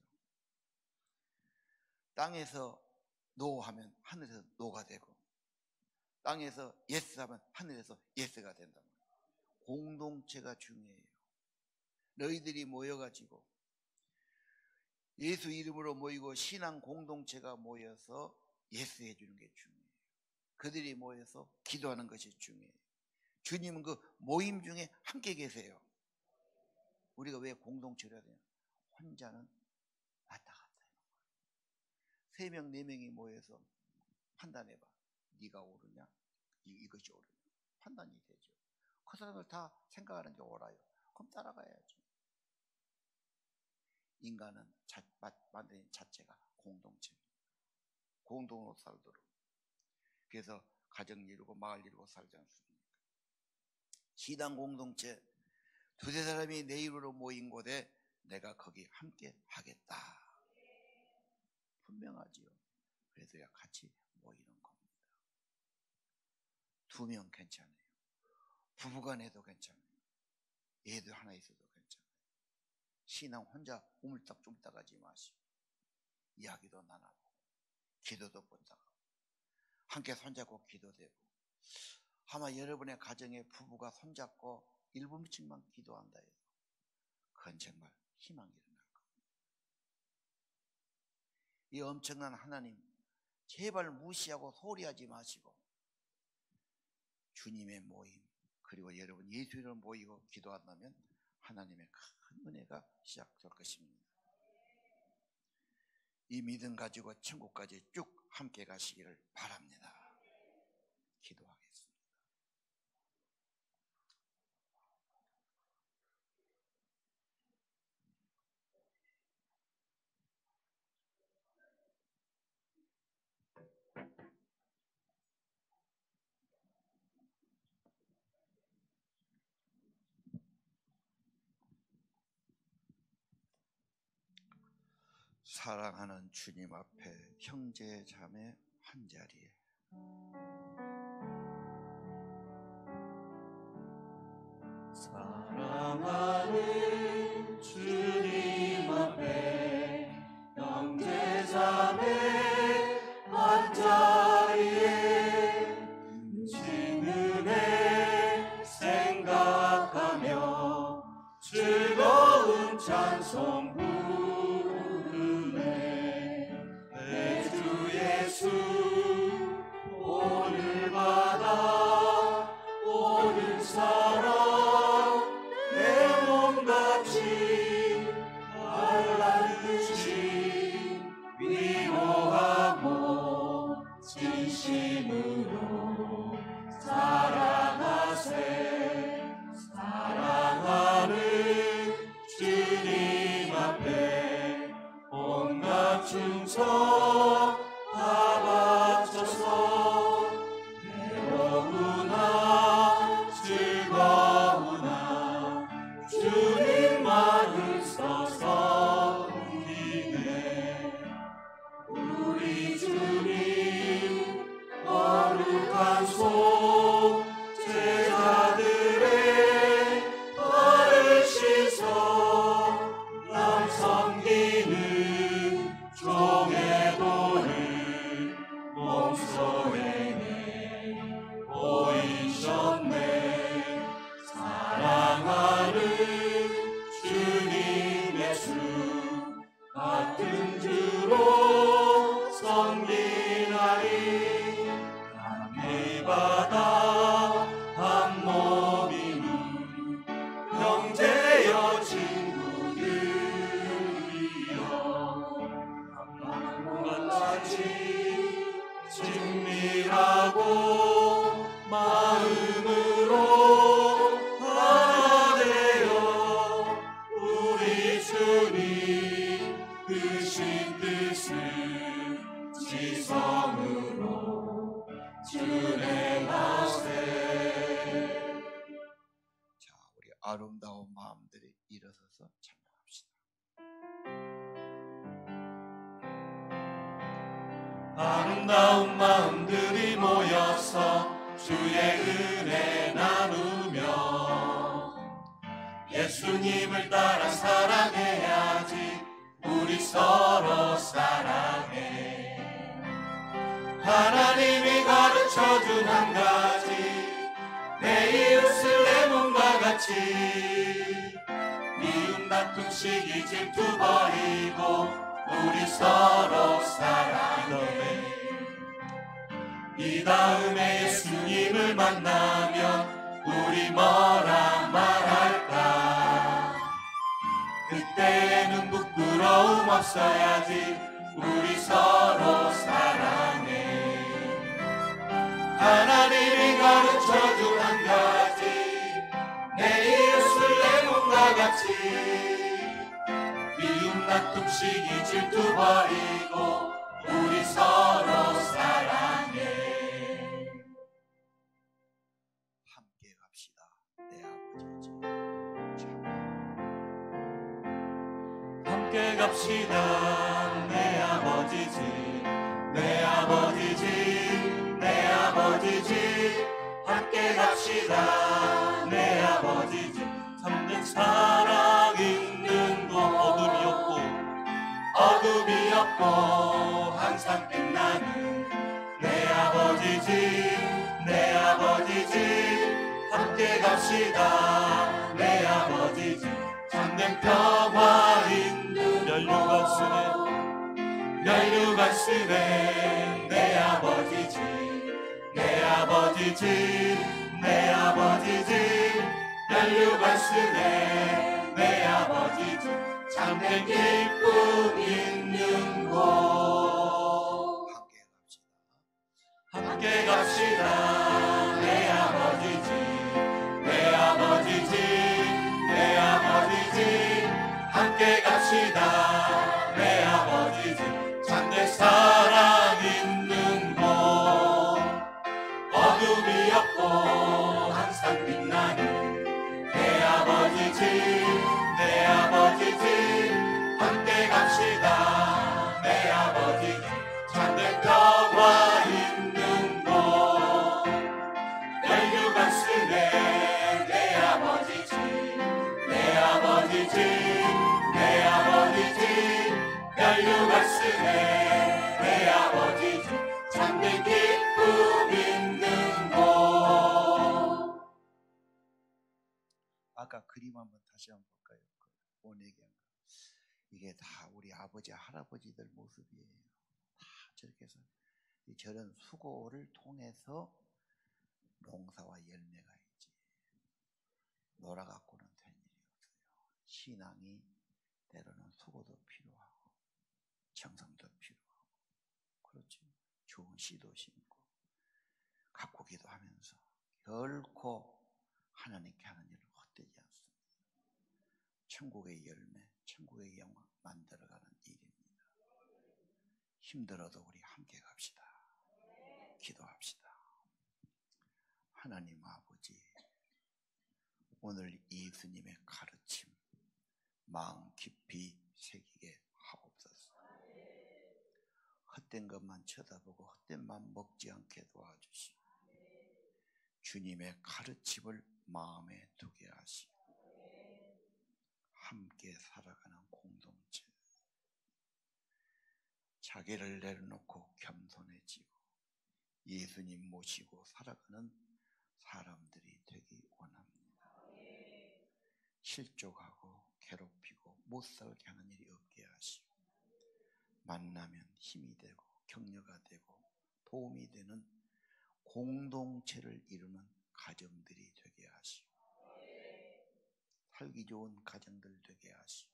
땅에서 노하면 하늘에서 노가 되고, 땅에서 예스하면 하늘에서 예스가 된다. 공동체가 중요해요. 너희들이 모여가지고 예수 이름으로 모이고 신앙 공동체가 모여서 예스해 주는 게 중요해요. 그들이 모여서 기도하는 것이 중요해요. 주님은 그 모임 중에 함께 계세요. 우리가 왜 공동체를 해야 되냐? 혼자는 왔다 갔다 해요. 3명, 4명이 모여서 판단해봐. 네가 옳으냐? 이것이 옳으냐? 판단이 되죠. 그 사람들 다 생각하는 게 옳아요. 그럼 따라가야죠. 인간은 만드는 자체가 공동체입니다. 공동으로 살도록. 그래서 가정 이루고 마을 이루고 살지 않습니까? 신앙 공동체, 2-3 사람이 내 이름으로 모인 곳에 내가 거기 함께 하겠다. 분명하지요. 그래서야 같이 모이는 겁니다. 2명 괜찮아요. 부부간 해도 괜찮아요. 애도 하나 있어도 괜찮아요. 신앙 혼자 우물딱쭈물딱 하지 마시고 이야기도 나눠보고 기도도 본다고 함께 손잡고 기도되고, 아마 여러분의 가정에 부부가 손잡고 1분씩만 기도한다 해도 그건 정말 희망이 일어날 겁니다. 이 엄청난 하나님 제발 무시하고 소리하지 마시고 주님의 모임, 그리고 여러분 예수 이름으로 모이고 기도한다면 하나님의 큰 은혜가 시작될 것입니다. 이 믿음 가지고 천국까지 쭉 함께 가시기를 바랍니다. 기도하겠습니다. 사랑하는 주님 앞에 형제 자매 한 자리에 사랑하는 주님 앞에 형제 자매 한 자리에 진은혜 주소 제자들의 발을 씻어 남 섬기는 종의 도를 몸소에 보이셨네. 사랑하는 주님의 수 같은 주로 섬기나니 이 바다 한 몸이니 형제여 친구들이여 같이 친밀하고 마음으로 하나 되어 우리 주님 크신 뜻을 지성으로 준행하세. 자, 우리 아름다운 마음들이 일어서서 찬양합시다. 아름다운 마음들이 모여서 주의 은혜 나누며 예수님을 따라 사랑해야지. 우리 서로 사랑해. 하나님이 가르쳐준 한 가지, 내 이웃을 내 몸과 같이. 미움 다툼 시기 질투 버리고 우리 서로 사랑해. 이 다음에 예수님을 만나면 우리 뭐라 말할까? 그때는 부끄러움 없어야지. 우리 서로 사랑해. 하나님이 가르쳐준 한 가지, 내 이웃을 내 몸과 같이. 미움 다툼 시기 질투 버리고 우리 서로 사랑해. 함께 갑시다. 내 아버지 집. 함께 갑시다. 내 아버지 집, 내 아버지 집, 내 아버지 집. 함께 갑시다. 내 아버지 집. 참된 사랑 있는 곳, 어둠이 없고 항상 빛나는 내 아버지 집, 내 아버지 집. 함께 갑시다. 내 아버지 집. 참된 평화 있는 멸류관 쓰네 내 아버지 집, 내 아버지 집, 내 아버지 집. 멸류관 쓰네 내 아버지 집. 참된 기쁨 있는 곳. 함께 갑시다. 내 아버지 집, 내 아버지 집, 내 아버지 집. 함께 갑시다. 내 아버지 집. 참된 사랑 있는 곳, 어둠이 없고 항상 빛나는 내 아버지 집, 내 아버지 집. 함께 갑시다. 내 아버지 집. 참된 평화 있는 곳, 멸류관 쓰네 내 아버지 집, 내 아버지 집, 내 아버지 집. 멸류관 쓰네 내 아버지 집. 참된 기쁨 있는 곳. 아까 그림 한번 다시 한번 볼까요? 원예경. 이게 다 우리 아버지 할아버지들 모습이에요. 다 저렇게 해서 저런 수고를 통해서 농사와 열매가 있지. 놀아갖고는 된 일이 없어요. 신앙이 때로는 수고도 필요하고 정성도 필요하고, 그렇지. 좋은 씨도 심고 갖고 기도하면서 결코 하나님께 하는 일은 헛되지 않습니다. 천국의 열매, 천국의 영광 만들어가는 일입니다. 힘들어도 우리 함께 갑시다. 기도합시다. 하나님 아버지, 오늘 예수님의 가르침 마음 깊이 새기게 하옵소서. 헛된 것만 쳐다보고 헛된 맘 먹지 않게 도와주시고, 주님의 가르침을 마음에 두게 하시고 함께 살아가는 공동체, 자기를 내려놓고 겸손해지고 예수님 모시고 살아가는 사람들이 되기 원합니다. 실족하고 괴롭히고 못 살게 하는 일이 없게 하시고 만나면 힘이 되고 격려가 되고 도움이 되는 공동체를 이루는 가정들이 되게 하시고 살기 좋은 가정들 되게 하시고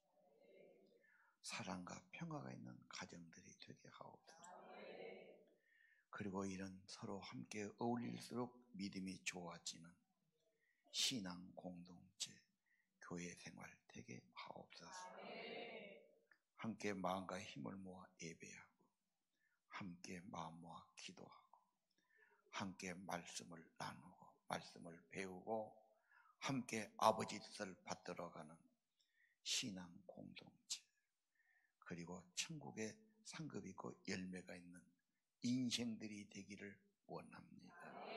사랑과 평화가 있는 가정들이 되게 하옵소서. 그리고 이런 서로 함께 어울릴수록 믿음이 좋아지는 신앙 공동체, 교회 생활 되게 하옵소서. 함께 마음과 힘을 모아 예배하고 함께 마음 모아 기도하고 함께 말씀을 나누고 말씀을 배우고 함께 아버지 뜻을 받들어가는 신앙 공동체, 그리고 천국에 상급 있고 열매가 있는 인생들이 되기를 원합니다.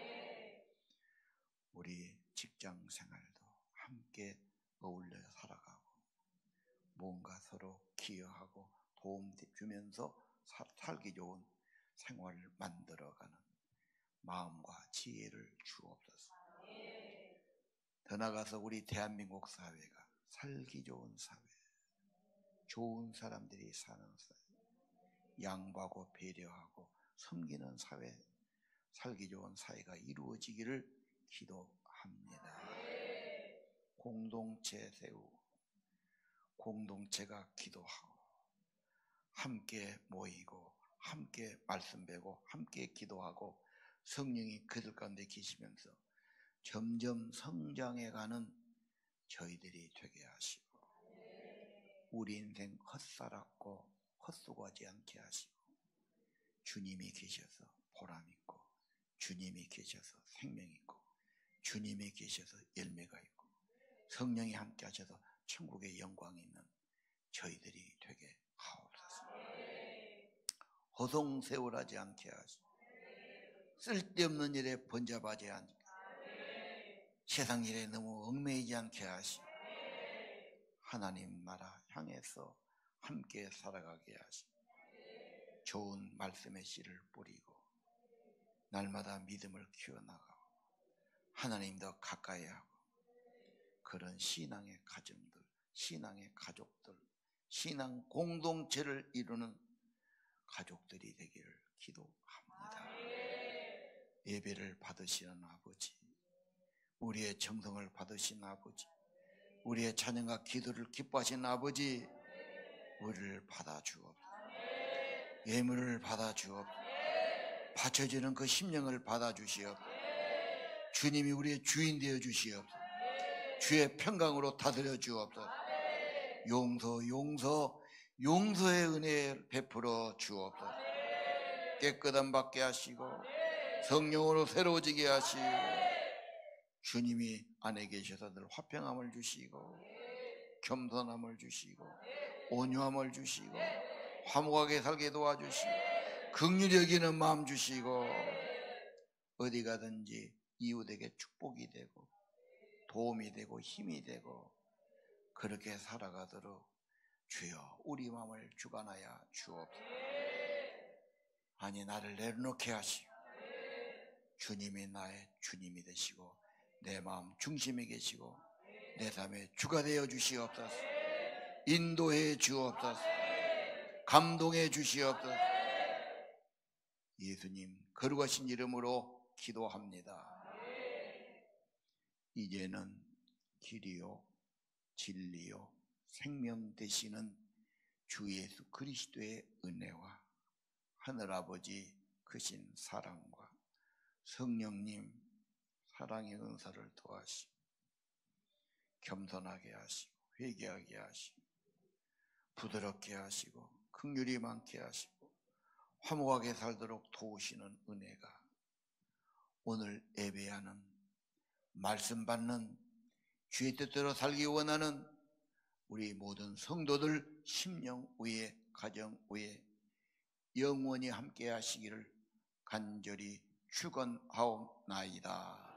우리 직장 생활도 함께 어울려 살아가고 뭔가 서로 기여하고 도움 주면서 살기 좋은 생활을 만들어가는 마음과 지혜를 주옵소서. 더 나아가서 우리 대한민국 사회가 살기 좋은 사회, 좋은 사람들이 사는 사회, 양보하고 배려하고 섬기는 사회, 살기 좋은 사회가 이루어지기를 기도합니다. 공동체 세우고 공동체가 기도하고 함께 모이고 함께 말씀 배우고 함께 기도하고 성령이 그들 가운데 계시면서 점점 성장해가는 저희들이 되게 하시고 우리 인생 헛살았고 헛수고하지 않게 하시고 주님이 계셔서 보람 있고 주님이 계셔서 생명 있고 주님이 계셔서 열매가 있고 성령이 함께 하셔서 천국의 영광이 있는 저희들이 되게 하옵소서. 허송세월하지 않게 하시고 쓸데없는 일에 번잡하지 않게 세상 일에 너무 얽매이지 않게 하시고 하나님 나라 향해서 함께 살아가게 하시고 좋은 말씀의 씨를 뿌리고 날마다 믿음을 키워나가고 하나님 더 가까이 하고 그런 신앙의 가정들, 신앙의 가족들, 신앙 공동체를 이루는 가족들이 되기를 기도합니다. 예배를 받으시는 아버지, 우리의 정성을 받으신 아버지, 우리의 찬양과 기도를 기뻐하신 아버지, 우리를 받아주옵소서. 예물을 받아주옵소서. 바쳐지는 그 심령을 받아주시옵소서. 주님이 우리의 주인 되어 주시옵소서. 주의 평강으로 다스려 주옵소서. 용서의 은혜를 베풀어 주옵소서. 깨끗함 받게 하시고 성령으로 새로워지게 하시고 주님이 안에 계셔서 늘 화평함을 주시고 겸손함을 주시고 온유함을 주시고 화목하게 살게 도와주시고 긍휼히 여기는 마음 주시고 어디 가든지 이웃에게 축복이 되고 도움이 되고 힘이 되고 그렇게 살아가도록 주여 우리 마음을 주관하여 주옵소서. 아니 나를 내려놓게 하시고 주님이 나의 주님이 되시고 내 마음 중심에 계시고 내 삶의 주가 되어 주시옵소서. 인도해 주옵소서. 감동해 주시옵소서. 예수님 거룩하신 이름으로 기도합니다. 이제는 길이요 진리요 생명 되시는 주 예수 그리스도의 은혜와 하늘아버지 크신 사랑과 성령님 사랑의 은사를 더하시고 겸손하게 하시고 회개하게 하시고 부드럽게 하시고 긍휼이 많게 하시고 화목하게 살도록 도우시는 은혜가 오늘 예배하는 말씀 받는 주의 뜻대로 살기 원하는 우리 모든 성도들 심령 위에 가정 위에 영원히 함께 하시기를 간절히 축원하옵나이다.